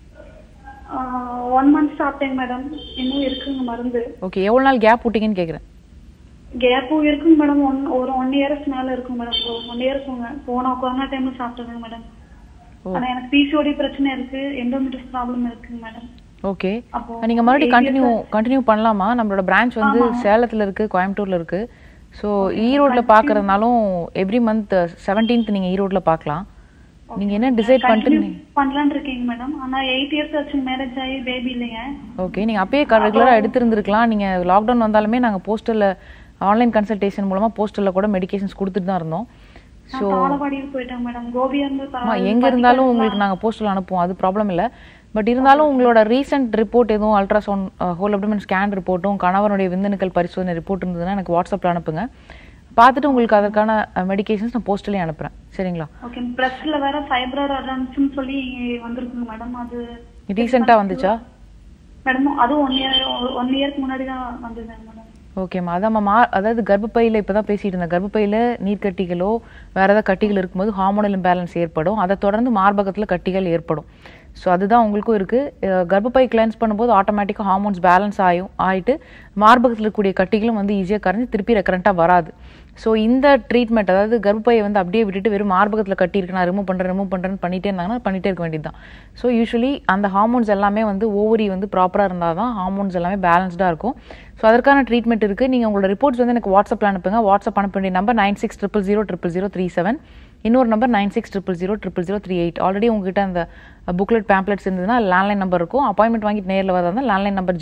1 month சாப்பிட்டேங்க மேடம், இன்னும் இருக்குங்க மருந்து. ஓகே, எவ்வளவு நாள் கேப் விட்டீங்கன்னு கேக்குறேன். கேப்பும் இருக்குங்க மேடம், ஒரு 1 years மேல இருக்கும் மேடம். 1 year போன கொரோனா டைம்ல சாப்பிட்டேங்க மேடம். ஆனா எனக்கு PCOD பிரச்சனை இருக்கு, எண்டோமெட்ரியஸ் ப்ராப்ளம் இருக்குங்க மேடம். ஓகே, நீங்க மறுபடியும் கண்டினியூ பண்ணலாமா? நம்மளோட பிரான்ச் வந்து சேலத்துல இருக்கு, கோயம்புத்தூர்ல இருக்கு. ஸோ ஈரோட்ல பாக்குறதுனாலும் எவ்ரி மந்த் 17th நீங்க ஈரோட்ல பார்க்கலாம். நீங்க என்ன டிசைட் பண்ணிட்டு பண்ணலாம்னு இருக்கீங்க மேடம். ஆனா 8 years ஆச்சு மேரேஜ் ஆகி பேபி இல்லைங்க. ஓகே, நீங்க அப்பயே ரெகுலரா எடுத்திருந்திருக்கலாம். நீங்க லாக்டவுன் வந்தாலுமே நாங்க போஸ்டல்ல ஆன்லைன் கன்சல்டேஷன் மூலமா போஸ்டல்ல கூட மெடிகேஷன்ஸ் கொடுத்துட்டு தான் இருந்தோம். ஸோ தாளவாடிக்கு போயிட்டேன் மேடம். கோபியா இருந்து எங்க இருந்தாலும் உங்களுக்கு நாங்க போஸ்டல் அனுப்புவோம், அது ப்ராப்ளம் இல்லை. பட் இருந்தாலும் உங்களோட ரீசெண்ட் ரிப்போர்ட் எதுவும் அல்ட்ராசவுண்ட் ஹோல் அப்டமன் ஸ்கேன் ரிப்போர்ட்டும் கணவனுடைய விந்தணுக்கள் பரிசோதனை ரிப்போர்ட் இருந்ததுன்னா எனக்கு வாட்ஸ்அப்ல அனுப்புங்க. பார்த்துட்டு உங்களுக்கு அதற்கான மெடிகேஷன்ஸ் நான் போஸ்ட்லேயே அனுப்புகிறேன். சரிங்களா? ஓகே. பிரஸ்ட்ல வேற ஃபைப்ராய்டு அடான்ஸ்னு சொல்லி வந்திருக்குங்க மேடம். அது ரீசெண்டாக வந்துச்சா மேடம்? அது 1 இயருக்கு முன்னாடி தான் வந்தது மேடம். ஓகேம்மா. அதாம்மா, அதாவது கர்ப்பப்பையில் இப்போ தான் பேசிகிட்டு இருந்தேன். கர்ப்பப்பையில் நீர்க்கட்டிகளோ வேறு ஏதாவது கட்டிகள் இருக்கும்போது ஹார்மோனல் இம்பேலன்ஸ் ஏற்படும். அதை தொடர்ந்து மார்பகத்தில் கட்டிகள் ஏற்படும். ஸோ அதுதான் உங்களுக்கும் இருக்குது. கர்ப்பப்பை கிளென்ஸ் பண்ணும்போது ஆட்டோமேட்டிக்காக ஹார்மோன்ஸ் பேலன்ஸ் ஆகிட்டு மார்பகத்தில் இருக்கக்கூடிய கட்டிகளும் வந்து ஈஸியாக கரைஞ்சி திருப்பி ரெக்கரண்ட்டாக வராது. ஸோ இந்த ட்ரீட்மெண்ட், அதாவது கர்ப்பப்பையை வந்து அப்படியே விட்டுட்டு வெறும் மார்பகத்தில் கட்டி இருக்கு நான் ரிமூவ் பண்ணுறேன்னு பண்ணிகிட்டே இருந்தாங்கன்னா பண்ணிகிட்டே இருக்க வேண்டியது தான். ஸோ யூஸ்வலி அந்த ஹார்மோன்ஸ் எல்லாமே வந்து ஓவரி வந்து ப்ராப்பராக இருந்தால் தான் ஹார்மோன்ஸ் எல்லாமே பேலன்ஸ்டாக இருக்கும். ஸோ அதற்கான ட்ரீட்மெண்ட் இருக்குது. நீங்கள் உங்களோட ரிப்போர்ட்ஸ் வந்து எனக்கு வாட்ஸ்அப்பில் அனுப்புங்க. வாட்ஸ்அப் அனுப்ப வேண்டிய நம்பர் 9600000037. இன்னொரு நம்பர் 9600000038. ஆல்ரெடி உங்ககிட்ட அந்த புக்லெட் பேம்ப்ளெட்ஸ் இருந்ததுன்னா லேண்ட்லைன் நம்பர் இருக்கும். அப்பாயின்மெண்ட் வாங்கிட்டு நேரில் வரதா லேண்ட்லைன் நம்பர்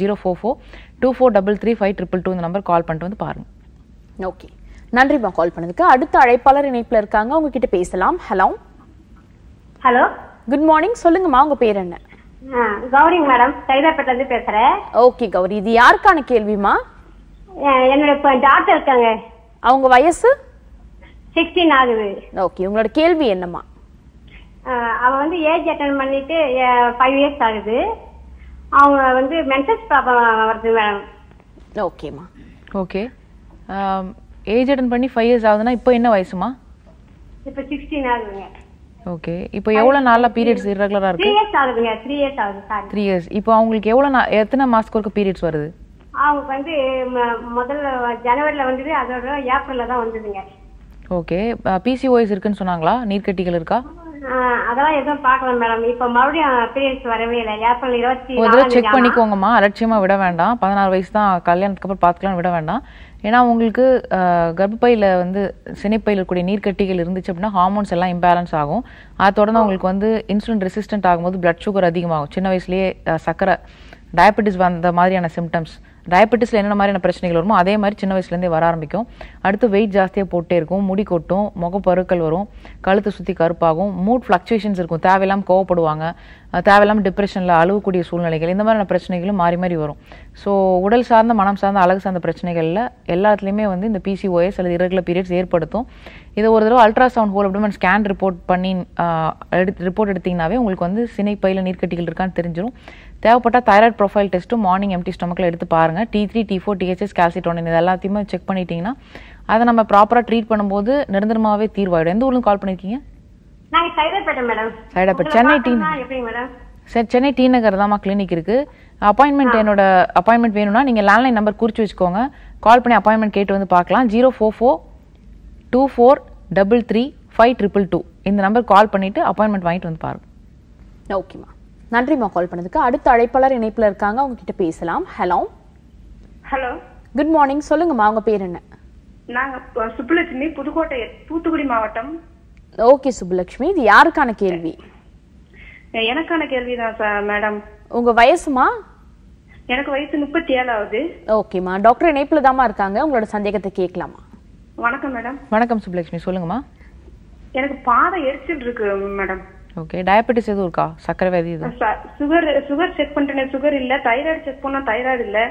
044243533 இந்த நம்பர் கால் பண்ணிட்டு வந்து பாருங்க. ஓகே, நன்றிமா கால் பண்ணதுக்கு. அடுத்த அழைப்பாளர் இணைப்புல இருக்காங்க, உங்ககிட்ட பேசலாம். Hello hello, good morning. சொல்லுங்கம்மா, உங்க பேர் என்ன? கௌரி மேடம், சைதாப்பேட்ல இருந்து பேசுறேன். ஓகே கௌரி, இது யாருக்கான கேள்விமா? என்னோட டாக்டர் இருக்காங்க. அவங்க வயசு 16 ஆகுது. ஓகே, உங்களோட கேள்வி என்னம்மா? அவ வந்து ஏஜ் அட்டன் பண்ணிட்டு 5 இயர்ஸ் ஆகுது. அவங்க வந்து மென்சஸ் ப்ராப்ளம் வருது மேடம். ஓகேம்மா. ஓகே, ஏஜ் அட்டன் பண்ணி 5 இயர்ஸ் ஆகுதுன்னா இப்போ என்ன வயசுமா? இப்போ 16 ஆகுதுங்க. ஓகே, இப்போ எவ்வளோ நாளாக பீரியட்ஸ் இரெகுலராக இருக்கு? 3 இயர்ஸ் ஆகுதுங்க. 3 இயர்ஸ் ஆகுது சார். 3 இயர்ஸ். இப்போ அவங்களுக்கு எத்தனை மாதத்துக்கு ஒருக்க பீரியட்ஸ் வருது? அவங்களுக்கு வந்து முதல்ல ஜனவரியில் வந்தது, அதோட ஏப்ரலில் தான் வந்ததுங்க. ஓகே, பிசிஓஎஸ் இருக்குன்னு சொன்னாங்களா? நீர்க்கட்டிகள் இருக்கா? அதெல்லாம் எதுவும் பார்க்கல மேடம். இப்போ மறுபடியும் பீரியட்ஸ் வரவே இல்லை. ஏப்ரல் 24 ஒரு தடவை செக் பண்ணிக்கோங்கம்மா. அலட்சியமாக விட வேண்டாம். 16 வயசு தான், கல்யாணத்துக்கு அப்புறம் பார்த்துக்கலாம்னு விட வேண்டாம். ஏன்னா உங்களுக்கு கர்ப்பப்பையில் வந்து சினைப்பையில் இருக்கக்கூடிய நீர்க்கட்டிகள் இருந்துச்சு அப்படின்னா ஹார்மோன்ஸ் எல்லாம் இம்பேலன்ஸ் ஆகும். அதை தொடர்ந்து உங்களுக்கு வந்து இன்சுலின் ரெசிஸ்டன்ட் ஆகும்போது பிளட் சுகர் அதிகமாகும். சின்ன வயசுலேயே சக்கரை, டயபெட்டிஸ் வந்த மாதிரியான சிம்டம்ஸ், டயபெட்டிஸில் என்னென்ன மாதிரியான பிரச்சனைகள் வருமோ அதே மாதிரி சின்ன வயசுலேருந்தே வர ஆரம்பிக்கும். அடுத்து வெயிட் ஜாஸ்தியாக போட்டே இருக்கும், முடி கொட்டும், முகப்பருக்கள் வரும், கழுத்தை சுற்றி கருப்பாகும், மூட் ஃப்ளக்சுவேஷன்ஸ் இருக்கும், தேவையில்லாமல் கோவப்படுவாங்க, தேவையில்லாமல் டிப்ரெஷனில் அழுகக்கூடிய சூழ்நிலைகள், இந்த மாதிரியான பிரச்சனைகளும் மாறி மாறி வரும். ஸோ உடல் சார்ந்த, மனம் சார்ந்த, அழகு சார்ந்த பிரச்சனைகளில் எல்லாத்துலேயுமே வந்து இந்த பிசிஓஎஸ் அல்லது இரகுலர் பீரியட்ஸ் ஏற்படுத்தும். இதை ஒரு தடவை ultrasound whole abdomen scan report எடுத்திங்கனாவே உங்களுக்கு வந்து சினைப்பையில் நீர்க்கட்டிகள் இருக்கான்னு தெரிஞ்சிடும். தேவைப்பட்டால் தைராய்டு ப்ரொஃபைல் டெஸ்ட்டும் மார்னிங் எம்டி ஸ்டொமக்கில் எடுத்து பாருங்கள். T3, T4, THS, கால்சிட்டோனின் இது எல்லாத்தையுமே செக் பண்ணிட்டீங்கன்னா அதை நம்ம ப்ராப்பராக ட்ரீட் பண்ணும்போது நிரந்தரமாகவே தீர்வாயிடும். எந்த ஊருக்கு கால் பண்ணியிருக்கீங்க? நாங்கள் சைதாப்பேட்டை மேடம். சைதாப்பேட்டை, சென்னை சென்னை டி நகர் தான்மா கிளினிக் இருக்குது. என்னோட அப்பாயின்மெண்ட் வேணும்னா நீங்கள் லேண்ட்லைன் நம்பர் குறித்து வச்சுக்கோங்க. கால் பண்ணி அப்பாயின்மெண்ட் கேட்டு வந்து பார்க்கலாம். 04424333522 இந்த நம்பர் கால் பண்ணிவிட்டு அப்பாயின்மெண்ட் வாங்கிட்டு வந்து பாருங்க. ஓகேம்மா, நன்றிம்மா கால் பண்ணதுக்கு. அடுத்த அழைப்பாளர் இணைப்புல இருக்காங்க, அவங்க கிட்ட பேசலாம். Hello hello, good morning. சொல்லுங்கம்மா, உங்க பேர் என்ன? நாங்க சுப்புலட்சுமி, புதுக்கோட்டை, தூத்துக்குடி மாவட்டம். ஓகே சுப்புலட்சுமி, இது யாருக்கான கேள்வி? எனக்கான கேள்விதான் சார் மேடம். உங்க வயசுமா? எனக்கு வயசு 37 ஆகுது. ஓகேம்மா, டாக்டர் இணைப்புல தாமா இருக்காங்க, உங்களோட சந்தேகத்தை கேட்கலாமா? வணக்கம் மேடம். வணக்கம் சுப்புலட்சுமி, சொல்லுங்கம்மா. எனக்கு பாத எரிச்சல் இருக்கு மேடம். ஓகே, டயபெட்டிஸ் எதுவும் இருக்கா? சக்கரை வியாதி எதுவும்? சுகர் செக் பண்ணிட்டேன், சுகர் இல்ல. தைராய்டு செக் பண்ணா தைராய்டு இல்ல.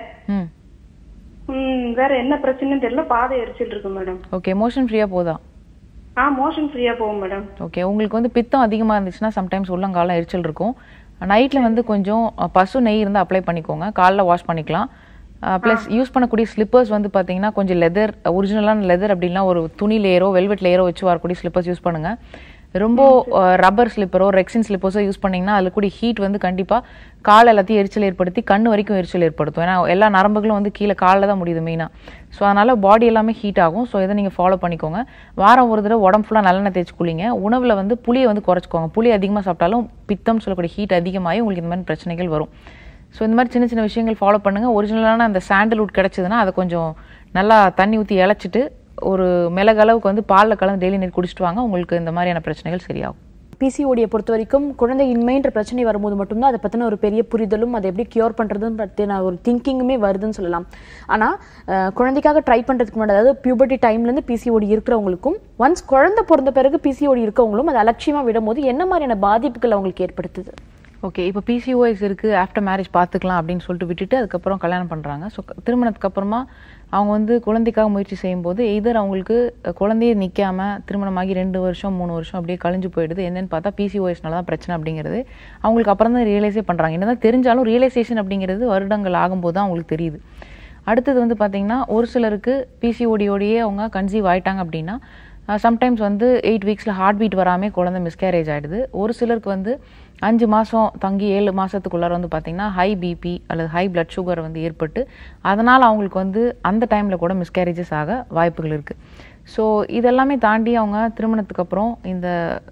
வேற என்ன பிரச்சனைன்னு தெரியல, பாத எரிச்சல் இருக்கு மேடம். ஓகே, மோஷன் ஃப்ரீயா போதா? மோஷன் ஃப்ரீயா போகும் மேடம். ஓகே, உங்களுக்கு வந்து பித்தம் அதிகமாக இருந்துச்சுன்னா சம்டைம்ஸ் உள்ளங்காலம் எரிச்சல் இருக்கும். நைட்டில் வந்து கொஞ்சம் பசு நெய் இருந்தால் அப்ளை பண்ணிக்கோங்க, காலைல வாஷ் பண்ணிக்கலாம். ப்ளஸ் யூஸ் பண்ணக்கூடிய ஸ்லிப்பர்ஸ் வந்து பார்த்தீங்கன்னா கொஞ்சம் லெதர், ஒரிஜினலான லெதர் அப்படின்னா ஒரு துணி லேயரோ வெல்வெட் லேயரோ வச்சு வரக்கூடிய ஸ்லிப்பர்ஸ் யூஸ் பண்ணுங்கள். ரொம்ப ரப்பர் ஸ்லிப்பரோ ரெக்ஸின் ஸ்லிப்பர்ஸோ யூஸ் பண்ணிங்கன்னா அதில் கூடிய ஹீட் வந்து கண்டிப்பாக கால் எல்லாத்தையும் எரிச்சல் ஏற்படுத்தி கண்ணு வரைக்கும் எரிச்சல் ஏற்படுத்தும். ஏன்னா எல்லா நரம்புகளும் வந்து கீழே காலில் தான் முடியுது மெயினாக. ஸோ அதனால் பாடி எல்லாமே ஹீட் ஆகும். ஸோ இதை நீங்கள் ஃபாலோ பண்ணிக்கோங்க. வாரம் ஒரு தடவை உடம்பு ஃபுல்லாக நல்லெண்ணெய் தேய்ச்சி குளிங்க. உணவில் வந்து புளியை வந்து குறைச்சிக்கோங்க. புளி அதிகமாக சாப்பிட்டாலும் பித்தம் சொல்லக்கூடிய ஹீட் அதிகமாகி உங்களுக்கு இந்த மாதிரி பிரச்சனைகள் வரும். ஸோ இந்த மாதிரி சின்ன சின்ன விஷயங்கள் ஃபாலோ பண்ணுங்கள். ஒரிஜினலான அந்த சாண்டல்வுட் கிடச்சிதுன்னா அதை கொஞ்சம் நல்லா தண்ணி ஊற்றி இழைச்சிட்டு ஒரு மிளகளவுக்கு வந்து பாலில் கலந்து டெய்லி நீர் குடிச்சிட்டு வாங்க. உங்களுக்கு இந்த மாதிரியான பிரச்சனைகள் சரியாகும். பிசிஓடியை பொறுத்த வரைக்கும் குழந்தையின்மைன்ற பிரச்சனை வரும்போது மட்டும்தான் அதை பற்றின ஒரு பெரிய புரிதலும் அதை எப்படி கியூர் பண்ணுறதுன்னு பற்றின ஒரு திங்கிங்குமே வருதுன்னு சொல்லலாம். ஆனால் குழந்தைக்காக ட்ரை பண்ணுறதுக்கு முன்னாடி, அதாவது பியூபர்ட்டி டைம்லேருந்து பிசிஓடி இருக்கிறவங்களுக்கும் ஒன்ஸ் குழந்தை பிறந்த பிறகு பிசிஓடி இருக்கவங்களும் அதை அலட்சியமாக விடும்போது என்ன மாதிரியான பாதிப்புகள் அவங்களுக்கு ஏற்படுத்துது? ஓகே, இப்போ பிசிஓஎஸ் இருக்குது, ஆஃப்டர் மேரேஜ் பார்த்துக்கலாம் அப்படின்னு சொல்லிட்டு விட்டுட்டு அதுக்கப்புறம் கல்யாணம் பண்ணுறாங்க. ஸோ திருமணத்துக்கு அப்புறமா அவங்க வந்து குழந்தைக்காக முயற்சி செய்யும்போது எதர் அவங்களுக்கு குழந்தையே நிற்காம திருமணமாகி 2 வருஷம் 3 வருஷம் அப்படியே கழிஞ்சு போயிடுது. என்னன்னு பார்த்தா PCOSனால தான் பிரச்சனை அப்படிங்கிறது அவங்களுக்கு அப்புறம் தான் ரியலைஸே பண்ணுறாங்க. என்னதான் தெரிஞ்சாலும் ரியலைசேஷன் அப்படிங்கிறது வருடங்கள் ஆகும்போது தான் அவங்களுக்கு தெரியுது. அடுத்தது வந்து பார்த்திங்கன்னா ஒரு சிலருக்கு PCODயோடையே அவங்க கன்சீவ் ஆகிட்டாங்க அப்படின்னா சம்டைம்ஸ் வந்து 8 வீக்ஸில் ஹார்ட் பீட் வராமல் குழந்தை மிஸ்கேரேஜ் ஆகிடுது. ஒரு சிலருக்கு வந்து 5 மாதம் தங்கி 7 மாதத்துக்குள்ளார வந்து பார்த்திங்கன்னா ஹை பிபி அல்லது ஹை பிளட் சுகர் வந்து ஏற்பட்டு அதனால் அவங்களுக்கு வந்து அந்த டைமில் கூட மிஸ்கேரேஜஸ் ஆக வாய்ப்புகள் இருக்குது. ஸோ இதெல்லாமே தாண்டி அவங்க திருமணத்துக்கு அப்புறம் இந்த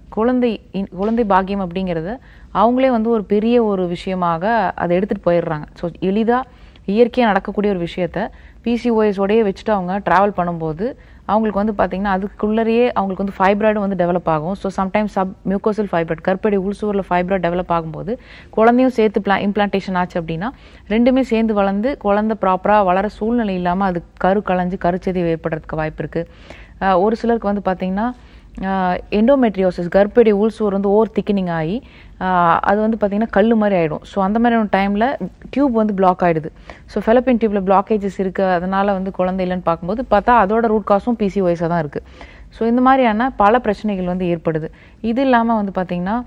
குழந்தை பாக்கியம் அப்படிங்கிறத அவங்களே வந்து ஒரு பெரிய ஒரு விஷயமாக அதை எடுத்துகிட்டு போயிடுறாங்க. ஸோ எளிதாக இயற்கையாக நடக்கக்கூடிய ஒரு விஷயத்த PCOSோடையே வச்சுட்டு அவங்க ட்ராவல் பண்ணும்போது அவங்களுக்கு வந்து பார்த்திங்கன்னா அதுக்குள்ளேயே அவங்களுக்கு வந்து ஃபைப்ராய்டும் வந்து டெவலப் ஆகும். So sometimes submucosal fibroid கர்ப்பப்பை உள்சுவரில் ஃபைப்ராய்ட் டெவலப் ஆகும்போது குழந்தையும் சேர்த்து இம்ப்ளான்டேஷன் ஆச்சு அப்படின்னா ரெண்டுமே சேர்ந்து வளர்ந்து குழந்தை ப்ராப்பராக வளர சூழ்நிலை இல்லாமல் அது கலைஞ்சு கருச்செதி ஏற்படுறதுக்கு வாய்ப்பு இருக்குது. ஒரு சிலருக்கு வந்து பார்த்திங்கன்னா எண்டோமெட்ரியோசிஸ் கர்ப்பப்பை உள்சுவர் வந்து ஓவர் திக்கினிங் ஆகி அது வந்து பார்த்திங்கன்னா கல் மாதிரி ஆகிடும். ஸோ அந்த மாதிரியான டைமில் டியூப் வந்து பிளாக் ஆகிடுது. ஸோ ஃபெலப்பின் டியூப்பில் பிளாக்கேஜஸ் இருக்குது, அதனால் வந்து குழந்தை இல்லைன்னு பார்க்கும்போது பார்த்தா அதோட ரூட் காசும் PCOSஆக தான் இருக்குது. ஸோ இந்த மாதிரியான பல பிரச்சனைகள் வந்து ஏற்படுது. இது இல்லாமல் வந்து பார்த்திங்கன்னா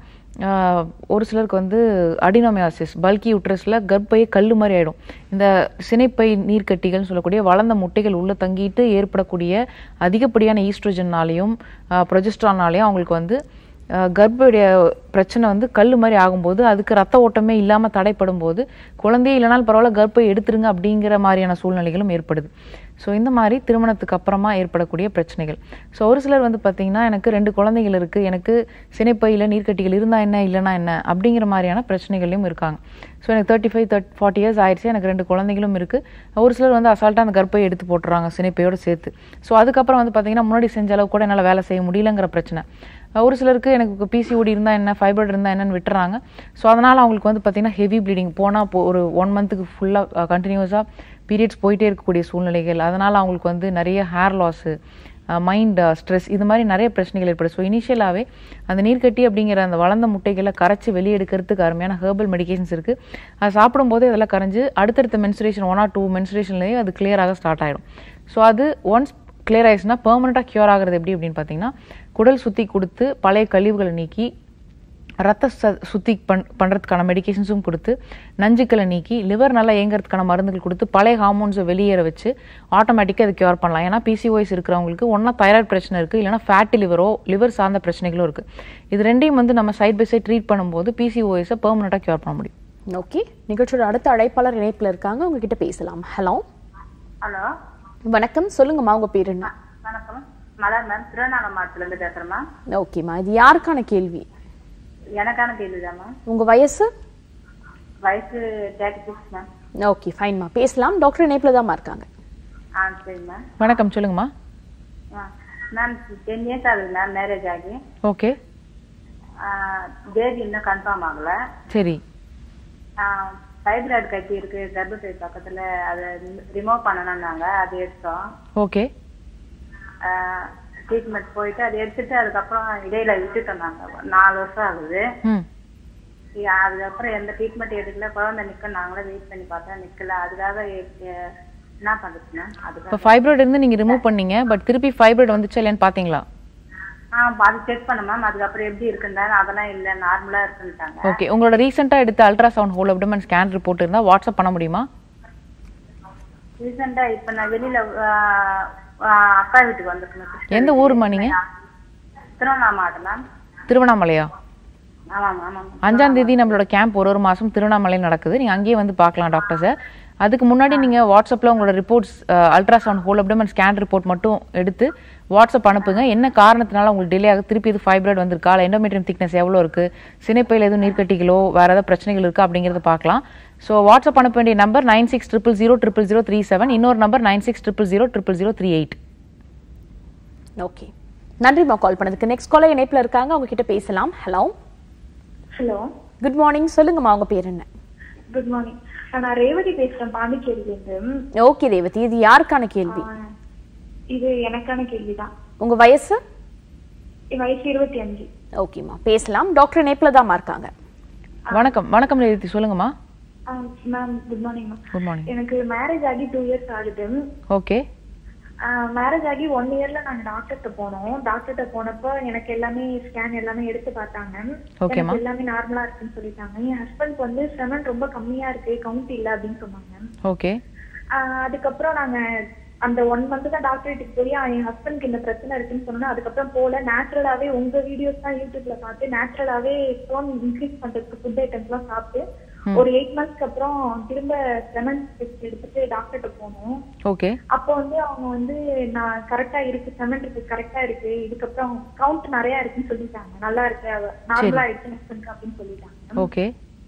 ஒரு சிலருக்கு வந்து அடினோமியாசிஸ் பல்கி யூட்ரஸில் கர்ப்பையை கல் மாதிரி ஆகிடும். இந்த சினைப்பை நீர்க்கட்டிகள்னு சொல்லக்கூடிய வளர்ந்த முட்டைகள் உள்ளே தங்கிட்டு ஏற்படக்கூடிய அதிகப்படியான ஈஸ்ட்ரோஜன்னாலையும் ப்ரொஜெஸ்ட்ரானாலையும் அவங்களுக்கு வந்து கர்ப்படைய பிரச்சனை வந்து கல் மாதிரி ஆகும்போது அதுக்கு ரத்த ஓட்டமே இல்லாமல் தடைப்படும் போது குழந்தையே இல்லைனாலும் பரவாயில்ல கர்ப்பை எடுத்துருங்க அப்படிங்கிற மாதிரியான சூழ்நிலைகளும் ஏற்படுது. ஸோ இந்த மாதிரி திருமணத்துக்கு அப்புறமா ஏற்படக்கூடிய பிரச்சனைகள். ஸோ ஒரு சிலர் வந்து பார்த்திங்கன்னா எனக்கு 2 குழந்தைகள் இருக்குது, எனக்கு சினைப்பையில் நீர்க்கட்டிகள் இருந்தால் என்ன இல்லைனா என்ன அப்படிங்கிற மாதிரியான பிரச்சனைகளையும் இருக்காங்க. ஸோ எனக்கு 35-40 இயர்ஸ் ஆயிடுச்சு, எனக்கு 2 குழந்தைகளும் இருக்குது. ஒரு சிலர் வந்து அசால்ட்டாக அந்த கர்ப்பையை எடுத்து போட்டுறாங்க சினைப்பையோடு சேர்த்து. ஸோ அதுக்கப்புறம் வந்து பார்த்திங்கன்னா முன்னாடி செஞ்ச அளவு கூட என்னால் வேலை செய்ய முடியலங்கிற பிரச்சனை. ஒரு சிலருக்கு எனக்கு PCOD இருந்தால் என்ன ஃபைப்ராய்டு இருந்தால் என்னன்னு விட்டுறாங்க. ஸோ அதனால் அவங்களுக்கு வந்து பார்த்திங்கன்னா ஹெவி ப்ளீடிங் போனால் ஒரு 1 மந்த்துக்கு ஃபுல்லாக கண்டினியூஸாக பீரியட்ஸ் போயிட்டே இருக்கக்கூடிய சூழ்நிலைகள். அதனால் அவங்களுக்கு வந்து நிறைய ஹேர் லாஸு மைண்ட் ஸ்ட்ரெஸ் இது மாதிரி நிறைய பிரச்சனைகள் ஏற்படும். ஸோ இனிஷியலாகவே அந்த நீர்க்கட்டி அப்படிங்கிற அந்த வளர்ந்த முட்டைகளை கரைச்சி வெளியெடுக்கிறதுக்கு அருமையான ஹெர்பல் மெடிகேஷன்ஸ் இருக்குது. அது சாப்பிடும்போது இதெல்லாம் கரைஞ்சி அடுத்தடுத்த மென்சுரேஷன் 1 or 2 மென்சுரேஷன்லேயே அது கிளியராக ஸ்டார்ட் ஆகிடும். ஸோ அது ஒன்ஸ் கிளியர் ஆயிடுச்சுன்னா பெர்மனெண்ட்டாக க்யூர் ஆகிறது எப்படி அப்படின்னு பார்த்தீங்கன்னா குடல் சுத்தி கொடுத்து பழைய கழிவுகளை நீக்கி ரத்த சுத்தி பண்ணுறதுக்கான மெடிகேஷன்ஸும் கொடுத்து நஞ்சுக்களை நீக்கி லிவர் நல்லா இயங்கிறதுக்கான மருந்துகள் கொடுத்து பழைய ஹார்மோன்ஸை வெளியேற வச்சு ஆட்டோமேட்டிக்காக அது க்யூர் பண்ணலாம். ஏன்னா PCOS இருக்கிறவங்களுக்கு ஒன்றா தைராய்டு பிரச்சனை இருக்குது, இல்லைனா ஃபேட்டி லிவர் சார்ந்த பிரச்சனைகளும் இருக்குது. இது ரெண்டையும் வந்து நம்ம சைட் பை சைட் ட்ரீட் பண்ணும்போது PCOSஐ பெர்மனெண்ட்டாக க்யூர் பண்ண முடியும். ஓகே, நிகழ்ச்சியோட அடுத்த அழைப்பாளர் இணைப்பில் இருக்காங்க, உங்ககிட்ட பேசலாம். ஹலோ ஹலோ வணக்கம், சொல்லுங்கம்மா உங்க பேர் என்ன? வணக்கம், மலர் மேம், திருவண்ணாமலை மாவட்டத்திலிருந்து பேசுறேன் மேம். ஓகேம்மா, இது யாருக்கான கேள்வி? எனக்கான கேள்விதான் மேம். உங்க வயசு? வயசு 36 மேம். ஓகே ஃபைன்மா, பேசலாம். டாக்டர் இணைப்பில் தான் இருக்காங்க. சரி மேம். வணக்கம், சொல்லுங்கம்மா. மேம் 10 years ஆகுது மேம் மேரேஜ் ஆகி. ஓகே. பேபி இன்னும் கன்ஃபார்ம் ஆகல. சரி. ஃபைப்ராய்டு கட்டி இருக்கு கர்ப்பப்பை பக்கத்துல, அதை ரிமூவ் பண்ணணும்னாங்க, அது எடுத்தோம். ஓகே. ட்ரீட்மெண்ட் போயிட்டு அதை எடுத்துட்டு அதுக்கப்புறம் இடையில விட்டுட்டோம் நாங்க. 4 வருஷம் ஆகுது. அதுக்கப்புறம் எந்த ட்ரீட்மெண்ட் எடுக்கல, குழந்தை நிக்க நாங்களே வெயிட் பண்ணி பார்த்தோம், நிக்கல. அதுக்காக என்ன பண்றதுன்னா இப்போ ஃபைப்ராய்டு இருந்து நீங்க ரிமூவ் பண்ணீங்க, பட் திருப்பி ஃபைப்ராய்டு வந்துச்சா இல்லைன்னு பாத்தீங்களா? அது செக் பண்ண மேம். அதுக்கப்புறம் எப்படி இருக்குன்னா அதெல்லாம் இல்ல, நார்மலா இருக்குன்ட்டாங்க. ஓகே, உங்களோட ரீசெண்டா எடுத்த ultrasound whole abdomen scan report இருந்தா வாட்ஸ்அப் பண்ண முடியுமா? ரீசெண்டா இப்ப நான் வெளியில அக்கா வீட்டுக்கு வந்திருக்கேன். எந்த ஊருமா நீங்க? திருவண்ணாமலை மாவட்டம் மேம். திருவண்ணாமலையா? ஆமாம் ஆமாம். 5ஆம் தேதி நம்மளோட கேம்ப் ஒரு மாசம் திருவண்ணாமலையில் நடக்குது. நீங்க அங்கேயே வந்து பார்க்கலாம் டாக்டர் சார். அதுக்கு முன்னாடி நீங்க வாட்ஸ்அப்ல உங்களோட reports ultrasound whole abdomen scan report மட்டும் எடுத்து வாட்ஸ்அப் அனுப்புங்க. என்ன காரணத்தினால உங்களுக்கு டிலே ஆகுது, திருப்பி இது ஃபைப்ராய்டு வந்திருக்கா, எண்டோமெட்ரியம் திக்னஸ் எவ்வளோ இருக்கு, சினைப்பையில் எதுவும் நீர்க்கட்டிகளோ வேற ஏதாவது பிரச்சனைகள் இருக்கா அப்படிங்கிறத பார்க்கலாம். ஸோ வாட்ஸ்அப் அனுப்ப வேண்டிய நம்பர் 9600000037, இன்னொரு நம்பர் 9600000038. ஓகே, நன்றிம்மா கால் பண்ணதுக்கு. நெக்ஸ்ட் காலர் இணைப்பில் இருக்காங்க, அவங்க கிட்ட பேசலாம். ஹலோ ஹலோ, குட் மார்னிங், சொல்லுங்கம்மா உங்க பேர் என்ன? குட் மார்னிங், நான் ரேவதி பேசுறேன், பாண்டிச்சேரியிலிருந்து. ஓகே ரேவதி, இது யாருக்கான கேள்வி? இது எனக்கான கேள்விதான். உங்க வயசு? வயசு 25. ஓகேம்மா, பேசலாம். டாக்டர் இணைப்பில் தான் இருக்காங்க. வணக்கம். வணக்கம் ரேவதி, சொல்லுங்கம்மா. Ma'am good morning ma'am. Good morning. எனக்கு மேரேஜ் ஆகி 2 இயர்ஸ் ஆகுது. ஓகே. மேரேஜ் ஆகி 1 இயர்ல நாங்க டாக்டர்கிட்ட போனோம். டாக்டர்கிட்ட போனப்போ எனக்கு எல்லாமே ஸ்கேன் எல்லாமே எடுத்து பார்த்தாங்க. எனக்கு எல்லாமே நார்மலா இருக்குன்னு சொல்லிட்டாங்க. என் ஹஸ்பண்ட் வந்து செமன் ரொம்ப கம்மியா இருக்கு, கவுண்ட் இல்ல அப்படின்னு சொன்னாங்க. ஓகே. அதுக்கப்புறம் நாங்க அந்த 1 மந்த் தான் டாக்டர்கிட்ட போய் என் ஹஸ்பண்ட்க்கு இந்த பிரச்சனை இருக்குன்னு சொன்னா அதுக்கப்புறம் போல நேச்சுரலாவே உங்க வீடியோஸ் தான் யூடியூப்ல பார்த்து நேச்சுரலாவே ஸ்டோன் இன்க்ரீஸ் பண்றதுக்கு ஃபுட் ஐட்டம்ஸ் எல்லாம் சாப்பிட்டு ஒரு 8 மந்த்ஸ்க்கு அப்புறம் திரும்ப செமன் டெஸ்ட் எடுத்துட்டு டாக்டர்கிட்ட போனோம். ஓகே. அப்போ வந்து அவங்க வந்து நான் கரெக்டா இருக்கு, செமன் இருக்கு, கரெக்டா இருக்கு, இதுக்கப்புறம் கவுண்ட் நிறைய இருக்குன்னு சொல்லிட்டாங்க. நல்லா இருக்கு, நார்மலா இருக்கு ஹஸ்பண்ட்க்கு அப்படின்னு சொல்லிட்டாங்க. ஓகே.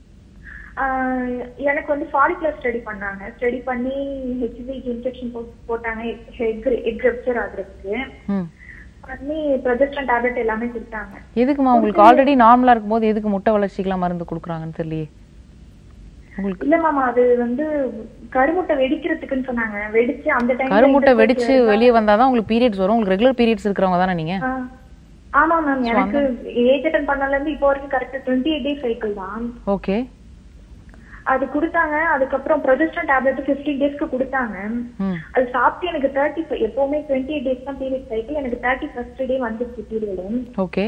எனக்கு வந்து ஃபாலிகுலர் ஸ்டடி பண்ணாங்க. ஸ்டடி பண்ணி ஹெச்பிக்கு இன்ஜெக்ஷன் போட்டாங்க, எக் ரப்சர் ஆகுறதுக்கு பண்ணி ப்ரொஜெஸ்ட்ரான் டேப்லெட் எல்லாமே கொடுத்தாங்க. எதுக்குமா உங்களுக்கு ஆல்ரெடி நார்மலா இருக்கும்போது எதுக்கு முட்டை வளர்ச்சிக்கெல்லாம் மருந்து கொடுக்குறாங்கன்னு தெரியலையே உங்களுக்கு? இல்ல மாமா, அது வந்து கருமுட்டை வெடிக்கிறதுக்குன்னு சொன்னாங்க. வெடிச்சு அந்த டைம் கருமுட்டை வெடிச்சு வெளியே வந்தாதான் உங்களுக்கு பீரியட்ஸ் வரும். உங்களுக்கு ரெகுலர் பீரியட்ஸ் இருக்கிறவங்க தானே நீங்க? ஆமா மேம். எனக்கு ஏஜ் அட்டன் பண்ணல இருந்து இப்போ வரைக்கும் கரெக்டா 28 டேஸ் சைக்கிள் தான். ஓகே. அது கொடுத்தாங்க. அதுக்கப்புறம் ப்ரொஜெஸ்ட்ரான் டேப்லெட் 15 டேஸ்க்கு கொடுத்தாங்க. அது சாப்பிட்டு எனக்கு 30 எப்பவுமே 28 டேஸ் தான் பீரியட் சைக்கிள். எனக்கு 31st டே வந்துச்சு பீரியட். ஓகே.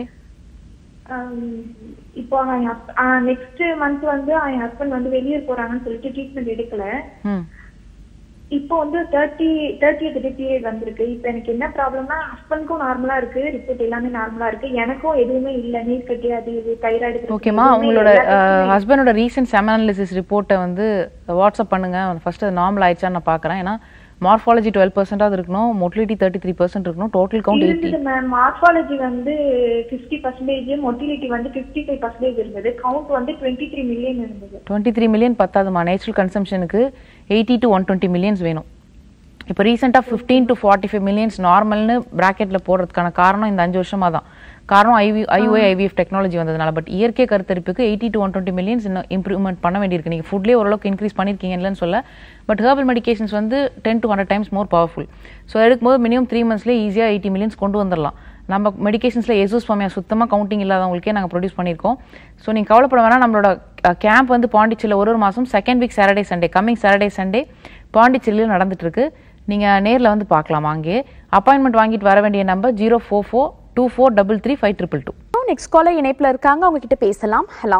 இப்போ நெக்ஸ்ட் மந்த் வந்து என் ஹஸ்பண்ட் வந்து வெளியூர் போறாங்கன்னு சொல்லிட்டு ட்ரீட்மெண்ட் எடுக்கல. இப்போ வந்து 30th டே பீரியட் வந்திருக்கு. இப்போ எனக்கு என்ன ப்ராப்ளம்னா ஹஸ்பண்ட்க்கும் நார்மலா இருக்கு, ரிப்போர்ட் எல்லாமே நார்மலா இருக்கு, எனக்கும் எதுவுமே இல்ல, நீர் கட்டி அது இது தைராய்டு. ஓகேமா, உங்களோட ஹஸ்பண்டோட ரீசன்ட் செமன் அனாலிசிஸ் ரிப்போர்ட்டை வந்து வாட்ஸ்அப் பண்ணுங்க. ஃபர்ஸ்ட் அது நார்மல் ஆயிடுச்சான்னு நான் பாக்குறேன். ஏன்னா மார்ஃபாலஜி 12% இருக்கணும், மொட்டிலிட்டி 33% இருக்கணும், டோட்டல் கவுண்ட் 80. மேம் மார்ஃபாலஜி வந்து 50%, மொட்டிலிட்டி வந்து 55% இருந்தது, கவுண்ட் வந்து 23 மில்லியன் இருந்தது. 23 மில்லியன் பத்தாதுமா, நேச்சுரல் கன்சம்ஷனுக்கு 80 to 120 மில்லியன்ஸ் வேணும். இப்போ ரீசெண்டாக 15 to 45 மில்லியன்ஸ் நார்மல்னு பிராக்கெட்ல போடுறதுக்கான காரணம் இந்த 5 வருஷமா தான். காரணம் IVF டெக்னாலஜி வந்ததுனால. பட் இயற்கை கருத்தரிப்புக்கு 80 to 120 மில்லியன்ஸ் இன்னும் இம்ப்ரூவ்மெண்ட் பண்ண வேண்டியிருக்கு. நீங்கள் ஃபுட்லேயே ஓரளவுக்கு இன்க்ரீஸ் பண்ணியிருக்கீங்கன்னு சொல்ல. பட் ஹெர்பல் மெடிகேஷன்ஸ் வந்து 10 to 100 times more powerful. So எடுக்கும்போது மினிமம் 3 monthsலேயே ஈஸியாக 80 மில்லியன்ஸ் கொண்டு வந்துடலாம். நம்ம மெடிகேஷன்ஸில் எசோஸ்பர்மியா சுத்தமாக கவுண்டிங் இல்லாதவங்களுக்கே நாங்கள் ப்ரொடியூஸ் பண்ணியிருக்கோம். ஸோ நீங்கள் கவலைப்பட வேணாம். நம்மளோட கேம்ப் வந்து பாண்டிச்சேரியில் ஒரு மாதம் second week Saturday Sunday, coming Saturday Sunday பாண்டிச்சேரியில் நடந்துட்டு இருக்கு. நீங்கள் நேரில் வந்து பார்க்கலாம். அங்கே அப்பாயின்மெண்ட் வாங்கிட்டு வர வேண்டிய நம்பர் 04424333522. நெக்ஸ்ட் காலர் இணைப்புல இருக்காங்க, அவங்க கிட்ட பேசலாம். Hello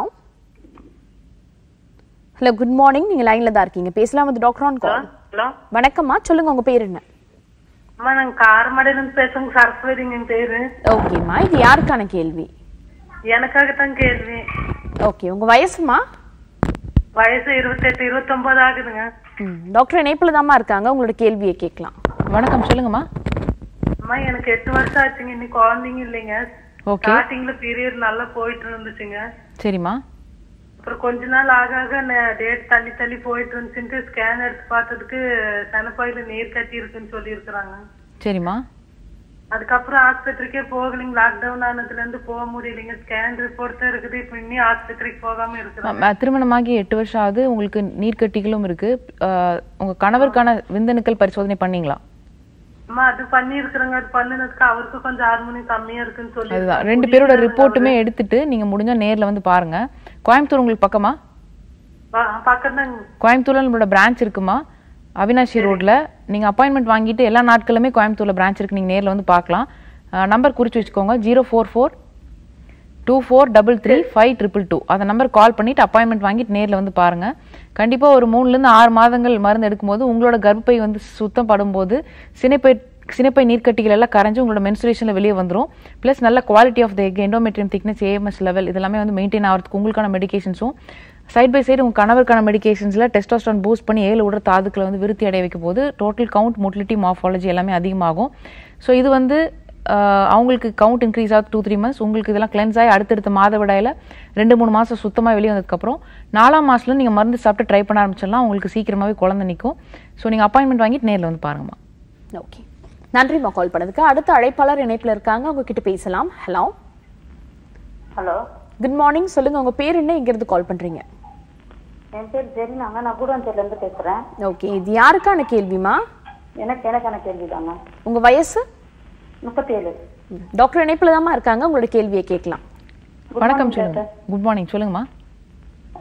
hello, good morning. நீங்க லைன்ல தான் இருக்கீங்க, பேசலாம் with doctor on call. Hello வணக்கம்மா, சொல்லுங்க உங்க பேர் என்ன? அம்மா நான் காரமடையில இருந்து பேசுங்க, சரஸ்வதிங்க பேரு. ஓகேம்மா, இது யாருக்கான கேள்வி? எனக்காகத்தான் கேள்வி. ஓகே, உங்க வயசுமா? வயசு 28 29 ஆகுதுங்க. டாக்டர் இணைப்புல தாம்மா இருக்காங்க, உங்களோட கேள்வியை கேட்கலாம். வணக்கம், சொல்லுங்கம்மா. அம்மா எனக்கு 8 வருஷம் ஆச்சுங்க, இன்னும் குழந்தைங்க இல்லைங்க. ஸ்டார்டிங்ல பீரியட் நல்லா போயிட்டு இருந்துச்சுங்க. சரிம்மா. அப்புறம் கொஞ்ச நாள் ஆக டேட் தள்ளி போயிட்டு இருந்துச்சுட்டு ஸ்கேன் எடுத்து பார்த்ததுக்கு சனப்பாயில நீர் கட்டி இருக்குன்னு சொல்லி இருக்கிறாங்க. சரிம்மா. அதுக்கப்புறம் ஆஸ்பத்திரிக்கே போகலைங்க, லாக்டவுன் ஆனதுல இருந்து போக முடியலைங்க. ஸ்கேன் ரிப்போர்ட் தான் இருக்குது, இப்ப இன்னும் ஆஸ்பத்திரிக்கு போகாம இருக்கிறாங்க. திருமணமாகி 8 வருஷம் ஆகுது, உங்களுக்கு நீர்க்கட்டிகளும் இருக்கு. உங்க கணவருக்கான விந்தணுக்கள் பரிசோதனை பண்ணீங்களா? அம்மா அது பண்ணி இருக்கிறாங்க. அது பண்ணினதுக்கு அவருக்கு கொஞ்சம் ஹார்மோனியம் கம்மியா இருக்குன்னு சொல்லி அதுதான் 2 பேரோட ரிப்போர்ட்டுமே எடுத்துட்டு நீங்க முடிஞ்சா நேர்ல வந்து பாருங்க. கோயம்புத்தூர் உங்களுக்கு பக்கமா? பக்கம்தான். கோயம்புத்தூர்ல நம்மளோட பிரான்ச் இருக்குமா, அவினாஷி ரோட்ல. நீங்க அப்பாயின்மெண்ட் வாங்கிட்டு எல்லா நாட்களுமே கோயம்புத்தூர்ல பிரான்ச் இருக்கு, நீங்க நேர்ல வந்து பார்க்கலாம். நம்பர் குறிச்சு வச்சுக்கோங்க, 04424333522. அந்த நம்பர் கால் பண்ணிட்டு அப்பாயின்மெண்ட் வாங்கிட்டு நேர்ல வந்து பாருங்க. கண்டிப்பா ஒரு 3 to 6 மாதங்கள் மருந்து எடுக்கும்போது உங்களோட கர்ப்பப்பை வந்து சுத்தம் படும்போது சினைப்பை நீர்க்கட்டிகள் எல்லாம் கரைஞ்சு உங்களோட மென்சுரேஷன்ல வெளியே வந்துடும். பிளஸ் நல்ல quality of the egg, endometrium thickness, AMS level இதெல்லாமே வந்து மெயின்டைன் ஆகிறதுக்கு உங்களுக்கான மெடிகேஷன்ஸும் சைட் பை சைடு உங்க கணவருக்கான மெடிகேஷன்ஸ்ல டெஸ்டோஸ்டரான் பூஸ்ட் பண்ணி 7 உடல் தாதுக்களை வந்து விருத்தி அடைய வைக்கும் போது டோட்டல் கவுண்ட், மொட்டிலிட்டி, மார்ஃபாலஜி எல்லாமே அதிகமாகும். ஸோ இது வந்து அவங்களுக்கு கவுண்ட் இன்க்ரீஸ் ஆகுது 2-3 months. உங்களுக்கு இதெல்லாம் கிளென்ஸ் ஆகி அடுத்தடுத்த மாதவிடாயில 2-3 மாதம் சுத்தமாக வெளியே வந்ததுக்கப்புறம் 4ஆம் மாதத்துல நீங்கள் மருந்து சாப்பிட்டு ட்ரை பண்ண ஆரம்பிச்சிடலாம். உங்களுக்கு சீக்கிரமாகவே குழந்தை நிற்கும். ஸோ நீங்கள் அப்பாயின்மெண்ட் வாங்கிட்டு நேரில் வந்து பாருங்கம்மா. ஓகே, நன்றிம்மா கால் பண்ணதுக்கு. அடுத்த அழைப்பாளர் இணைப்புல இருக்காங்க, அவங்க கிட்ட பேசலாம். Hello hello, good morning. சொல்லுங்க உங்க பேர் என்ன, எங்க இருந்து கால் பண்றீங்க? என் பேர் ஜெரினாங்க, நான் கூடாஞ்சேரில இருந்து பேசுறேன். ஓகே, இது யாருக்கான கேள்விமா? எனக்கான கேள்விதாங்க. உங்க வயசு? 37. டாக்டர் இணைப்புல தாம்மா இருக்காங்க, உங்களோட கேள்வியை கேட்கலாம். வணக்கம், சொல்லுங்க. குட் மார்னிங், சொல்லுங்கம்மா.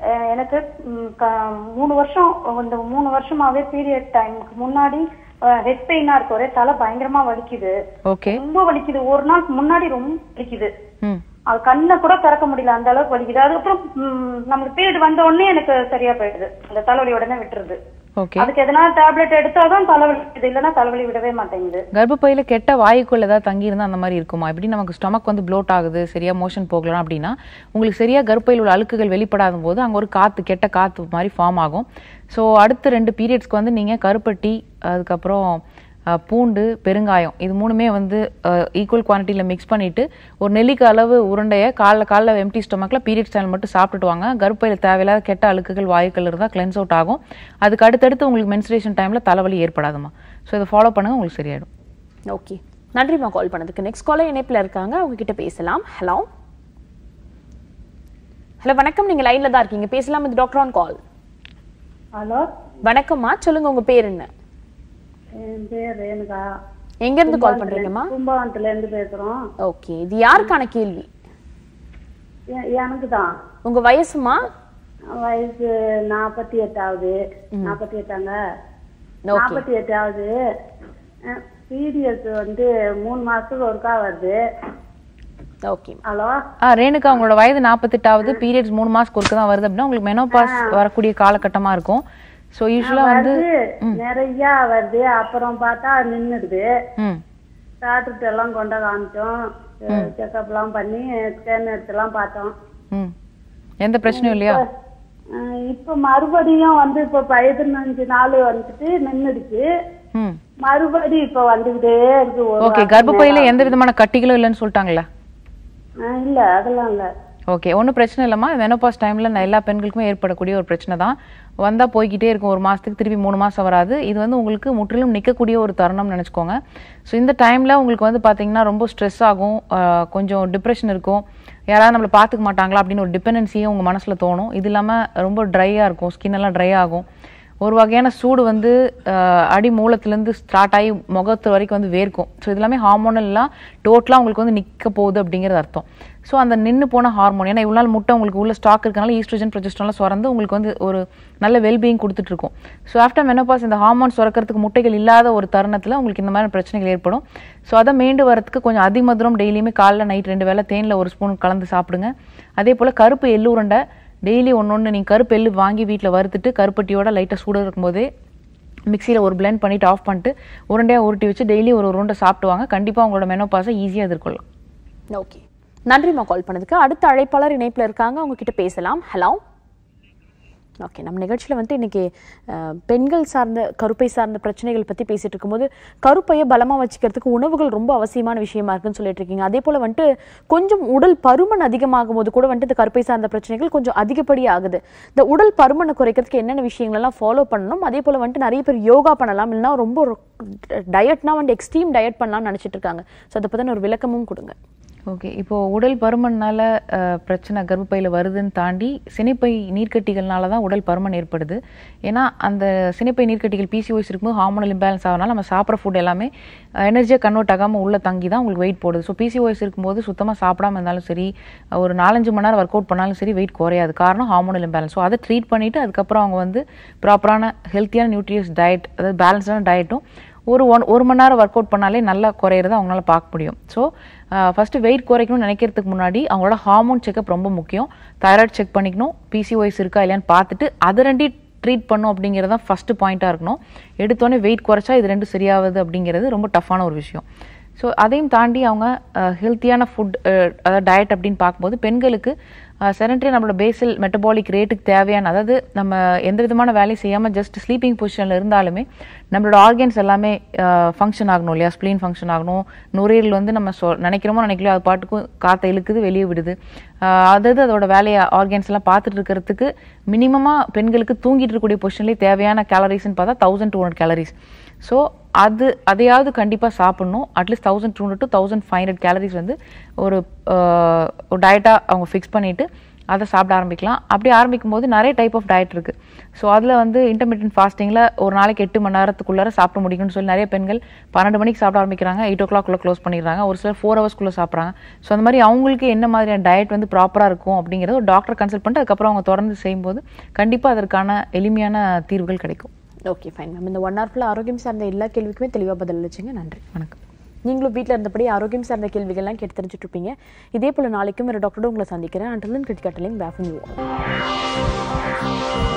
எனக்கு 3 வருஷம் இந்த 3 வருஷமாவே பீரியட் டைமுக்கு முன்னாடி ஹெட் பெயினா இருக்கு, ஒரே தலை பயங்கரமா வலிக்குது. ரொம்ப வலிக்குது. ஒரு நாள் முன்னாடி ரொம்ப வலிக்குது, அது கண்ணை கூட திறக்க முடியல, அந்த அளவுக்கு வலிக்குது. அதுக்கப்புறம் நம்மளுக்கு பீரியட் வந்த உடனே எனக்கு சரியா போயிடுது, அந்த தலைவலி உடனே விட்டுருது. அதுக்கு எதனா டேப்லெட் எடுத்தாதான் தலைவலி, இல்லைன்னா தலைவலி விடவே மாட்டேங்குது. கர்ப்பப்பையில கெட்ட வாயுக்குள்ள ஏதாவது தங்கி இருந்தா அந்த மாதிரி இருக்குமா? எப்படி நமக்கு ஸ்டொமக் வந்து ப்ளோட் ஆகுது, சரியா மோஷன் போகலாம் அப்படின்னா உங்களுக்கு சரியா கர்ப்பப்பையில் உள்ள அழுக்குகள் வெளிப்படாத போது அங்க ஒரு காத்து, கெட்ட காத்து மாதிரி ஃபார்ம் ஆகும். ஸோ அடுத்த 2 பீரியட்ஸ்க்கு வந்து நீங்க கருப்பட்டி, அதுக்கப்புறம் பூண்டு, பெருங்காயம் இது 3மே வந்து ஈக்குவல் குவான்டிட்டியில் மிக்ஸ் பண்ணிட்டு ஒரு நெல்லிக்காய் அளவு உருண்டையை காலைல எம்டி ஸ்டொமக்ல பீரியட்ஸ் டைம் மட்டும் சாப்பிட்டுட்டு வாங்க. கர்ப்பப்பையில் தேவையில்லாத கெட்ட அழுக்குகள், வாயுக்கள் இருந்தால் கிளென்ஸ் அவுட் ஆகும். அதுக்கு அடுத்தடுத்து உங்களுக்கு மென்ஸ்ட்ரேஷன் டைம்ல தலைவலி ஏற்படாதுமா. ஸோ இதை ஃபாலோ பண்ணுங்க, உங்களுக்கு சரியாயிடும். ஓகே, நன்றிம்மா கால் பண்ணதுக்கு. நெக்ஸ்ட் காலர் இணைப்பில் இருக்காங்க, அவங்க கிட்ட பேசலாம். ஹலோ ஹலோ வணக்கம், நீங்க லைன்ல தான் இருக்கீங்க, பேசலாம். இது டாக்டர் ஆன் கால். ஹலோ வணக்கம்மா, சொல்லுங்க உங்க பேர் என்ன? என் பேர் ரேணுகா. எங்க இருந்து கால் பண்றீங்கம்மா? கும்பகோணத்துல இருந்து பேசுறோம். ஓகே, இது யாருக்கான கேள்வி? எனக்கு தான். உங்க வயசுமா? வயசு 48 ஆகுது. 48 ஆகுது. பீரியட்ஸ் வந்து 3 மாசத்துக்கு ஒருக்கா வருது. ஓகே. ஹலோ ரேணுகா, உங்களோட வயது 48 ஆகுது, பீரியட்ஸ் 3 மாசத்துக்கு ஒருக்கா தான் வருது அப்படின்னா உங்களுக்கு மெனோபாஸ் வரக்கூடிய காலகட்டமா இருக்கும். சோ யூசுவலா வந்து நிறைய வருது, அப்புறம் பார்த்தா நின்னுடுது. டாக்டர் எல்லாம் கொண்ட காமிச்சோம், செக்அப் எல்லாம் பண்ணி ஸ்கேன் எடுத்துலாம் பார்த்தோம். எந்த பிரச்சனையும் இல்லையா? இப்ப மறுபடியும் வந்து இப்ப 15 நாள் வந்துட்டு நின்னுடுச்சு, மறுபடியும் இப்ப வந்துகிட்டே இருக்கு. ஓகே, கர்ப்பப்பையில எந்த விதமான கட்டிகளும் இல்லைன்னு சொல்லிட்டாங்களா? இல்ல, அதெல்லாம் இல்ல. ஓகே, ஒன்றும் பிரச்சனை இல்லைம்மா. மெனோபாஸ் டைமில் எல்லா பெண்களுக்குமே ஏற்படக்கூடிய ஒரு பிரச்சனை தான். வந்தால் போய்கிட்டே இருக்கும், 1 மாதத்துக்கு திருப்பி 3 மாதம் வராது. இது வந்து உங்களுக்கு முற்றிலும் நிற்கக்கூடிய ஒரு தருணம்னு நினச்சிக்கோங்க. ஸோ இந்த டைமில் உங்களுக்கு வந்து பார்த்தீங்கன்னா ரொம்ப ஸ்ட்ரெஸ் ஆகும், கொஞ்சம் டிப்ரெஷன் இருக்கும், யாராவது நம்மளை பார்த்துக்க மாட்டாங்களா அப்படின்னு ஒரு டிபெண்டன்சியும் உங்கள் மனசில் தோணும். இது இல்லாமல் ரொம்ப ட்ரையாக இருக்கும், ஸ்கின் எல்லாம் ட்ரை ஆகும். ஒரு வகையான சூடு வந்து அடி மூலத்துலேருந்து ஸ்டார்ட் ஆகி முகத்து வரைக்கும் வந்து வேர்க்கும். ஸோ இது எல்லாமே ஹார்மோனல்லாம் டோட்டலாக உங்களுக்கு வந்து நிற்க போகுது அப்படிங்கிறது அர்த்தம். ஸோ அந்த நின்று போன ஹார்மோன், ஏன்னா இவ்வளோ நாள் முட்டை உங்களுக்கு உள்ள ஸ்டாக் இருக்கனால ஈஸ்ட்ரோஜன், ப்ரொஜெஸ்ட்ரான்லாம் சுரந்து உங்களுக்கு வந்து ஒரு நல்ல வெல்பீயிங் கொடுத்துட்ருக்கும். ஸோ ஆஃப்டர் மெனோபாஸ் இந்த ஹார்மோன் சுரக்கிறதுக்கு முட்டைகள் இல்லாத ஒரு தருணத்தில் உங்களுக்கு இந்த மாதிரி பிரச்சனைகள் ஏற்படும். ஸோ அதை மீண்டு வரதுக்கு கொஞ்சம் அதிமதுரம் டெய்லியுமே காலைல நைட் 2 வேளை தேனில் 1 ஸ்பூன் கலந்து சாப்பிடுங்க. அதே போல் கருப்பு எள்ளு உருண்டை டெய்லி ஒன்று நீங்கள் கருப்பு எள்ளு வாங்கி வீட்டில் வறுத்துட்டு கருப்பட்டியோட லைட்டாக சூடாக இருக்கும்போதே மிக்சியில் ஒரு பிளெண்ட் பண்ணிவிட்டு ஆஃப் பண்ணிட்டு உருண்டையாக உருட்டி வச்சு டெய்லி ஒரு உருண்டை சாப்பிடுவாங்க. கண்டிப்பாக உங்களோட மெனோபாஸை ஈஸியாக எதிர்கொள்ளலாம். ஓகே, நன்றிம்மா கால் பண்ணதுக்கு. அடுத்த அழைப்பாளர் இணைப்பில் இருக்காங்க, அவங்க கிட்ட பேசலாம். ஹலோ ஓகே, நம்ம நிகழ்ச்சியில் வந்துட்டு இன்னைக்கு பெண்கள் சார்ந்த கருப்பை சார்ந்த பிரச்சனைகள் பற்றி பேசிட்டு இருக்கும்போது கருப்பையை பலமாக வச்சுக்கிறதுக்கு உணவுகள் ரொம்ப அவசியமான விஷயமா இருக்குன்னு சொல்லிட்டு இருக்கீங்க. அதே போல் வந்துட்டு கொஞ்சம் உடல் பருமன் அதிகமாகும் போது கூட வந்துட்டு இந்த கருப்பை சார்ந்த பிரச்சனைகள் கொஞ்சம் அதிகப்படி ஆகுது. இந்த உடல் பருமனை குறைக்கிறதுக்கு என்னென்ன விஷயங்கள்லாம் ஃபாலோ பண்ணணும், அதே போல் வந்துட்டு நிறைய பேர் யோகா பண்ணலாம், இல்லைன்னா ரொம்ப டயட்னா வந்துட்டு எக்ஸ்ட்ரீம் டயட் பண்ணலாம்னு நினச்சிட்டு இருக்காங்க. ஸோ அதை பற்றின ஒரு விளக்கமும் கொடுங்க. ஓகே, இப்போது உடல் பருமனால பிரச்சனை கர்ப்பப்பையில் வருதுன்னு தாண்டி சினைப்பை நீர்க்கட்டிகள்னால தான் உடல் பருமன் ஏற்படுது. ஏன்னா அந்த சினைப்பை நீர்க்கட்டிகள் பிசிஓஎஸ் இருக்கும்போது ஹார்மோனல் இம்பேலன்ஸ் ஆகிறனால நம்ம சாப்பிட்ற ஃபுட் எல்லாமே எனர்ஜியாக கன்வெர்ட் ஆகாமல் உள்ள தங்கி தான் உங்களுக்கு வெயிட் போடுது. ஸோ பிசிஓஎஸ் இருக்கும்போது சுத்தமாக சாப்பிடாம இருந்தாலும் சரி, ஒரு 4-5 மணி நேரம் ஒர்க் அவுட் பண்ணாலும் சரி வெயிட் குறையாது. காரணம் ஹார்மோனல் இம்பேலன்ஸ். ஸோ அதை ட்ரீட் பண்ணிவிட்டு அதுக்கப்புறம் அவங்க வந்து ப்ராப்பரான ஹெல்த்தியான நியூட்ரியஸ் டயட், அதாவது பேலன்ஸான டயட்டும் ஒரு மணி நேரம் ஒர்க் அவுட் பண்ணாலே நல்லா குறையிறத அவங்களால பார்க்க முடியும். ஸோ ஃபஸ்ட்டு வெயிட் குறைக்கணும்னு நினைக்கிறதுக்கு முன்னாடி அவங்களோட ஹார்மோன் செக்அப் ரொம்ப முக்கியம். தைராய்டு செக் பண்ணிக்கணும், பிசிஓஎஸ் இருக்கா இல்லையான்னு பார்த்துட்டு அதை 2 ட்ரீட் பண்ணும் அப்படிங்கிறது தான் ஃபஸ்ட்டு பாயிண்ட்டாக இருக்கணும். எடுத்தோடனே வெயிட் குறைச்சா இது 2 சரியாகுது அப்படிங்கிறது ரொம்ப டஃப்பான ஒரு விஷயம். ஸோ அதையும் தாண்டி அவங்க ஹெல்த்தியான ஃபுட், அதாவது டயட் அப்படின்னு பார்க்கும்போது பெண்களுக்கு செரண்டரி நம்மளோட பேசல் மெட்டபாலிக் ரேட்டுக்கு தேவையான, அதாவது நம்ம எந்த விதமான வேலையும் செய்யாமல் ஜஸ்ட் ஸ்லீப்பிங் பொசிஷனில் இருந்தாலுமே நம்மளோட ஆர்கன்ஸ் எல்லாமே ஃபங்க்ஷன் ஆகணும் இல்லையா? ஸ்ப்ளீன் ஃபங்க்ஷன் ஆகணும், நுரையீரல் வந்து நம்ம நினைக்கிறோமோ நினைக்கலையோ அது பாட்டுக்கும் காற்றை இழுக்குது, வெளியே விடுது. அதாவது அதோட வேலையை ஆர்கன்ஸ் எல்லாம் பார்த்துட்டு இருக்கிறதுக்கு மினிமமாக பெண்களுக்கு தூங்கிட்டு இருக்கக்கூடிய பொசிஷன்லேயே தேவையான கேலரிஸ்ன்னு பார்த்தா 1200 கேலரிஸ். ஸோ அதையாவது கண்டிப்பாக சாப்பிட்ணும். அட்லீஸ்ட் 1200 to 1500 கேலரிஸ் வந்து ஒரு டயட்டாக அவங்க ஃபிக்ஸ் பண்ணிவிட்டு அதை சாப்பிட ஆரம்பிக்கலாம். அப்படி ஆரம்பிக்கும் போது நிறைய டைப் ஆஃப் டயட் இருக்குது. ஸோ அதில் வந்து இன்டர்மீடியன்ட் ஃபாஸ்டிங்கில் ஒரு நாளைக்கு 8 மணி நேரத்துக்குள்ளார சாப்பிட முடியும்னு சொல்லி நிறைய பெண்கள் 12 மணிக்கு சாப்பிட ஆரம்பிக்கிறாங்க, 8 o'clock க்ளோஸ் பண்ணிடுறாங்க. ஒரு சிலர் 4 hours சாப்பிட்றாங்க. ஸோ அந்த மாதிரி அவங்களுக்கு என்ன மாதிரியான டயட் வந்து ப்ராப்பராக இருக்கும் அப்படிங்கிறத ஒரு டாக்டர் கன்சல்ட் பண்ணிட்டு அதுக்கப்புறம் அவங்க தொடர்ந்து செய்யும்போது கண்டிப்பாக அதற்கான எளிமையான தீர்வுகள் கிடைக்கும். Okay fine ma'am. இந்த 1 hour ஃபுல்லாக ஆரோக்கியம் சார்ந்த எல்லா கேள்விக்குமே தெளிவாக பதில் அளிச்சிங்க. நன்றி. வணக்கம். நீங்களும் வீட்டில் இருந்தபடி ஆரோக்கியம் சார்ந்த கேள்விகள்லாம் கேட்டு தெரிஞ்சுட்டு இருப்பீங்க. இதே போல் நாளைக்கும் ஒரு டாக்டரோட உங்களை சந்திக்கிறேன். அண்டர்லன் கிரிட்டிகட்டலிங் பேஃபன் யூ.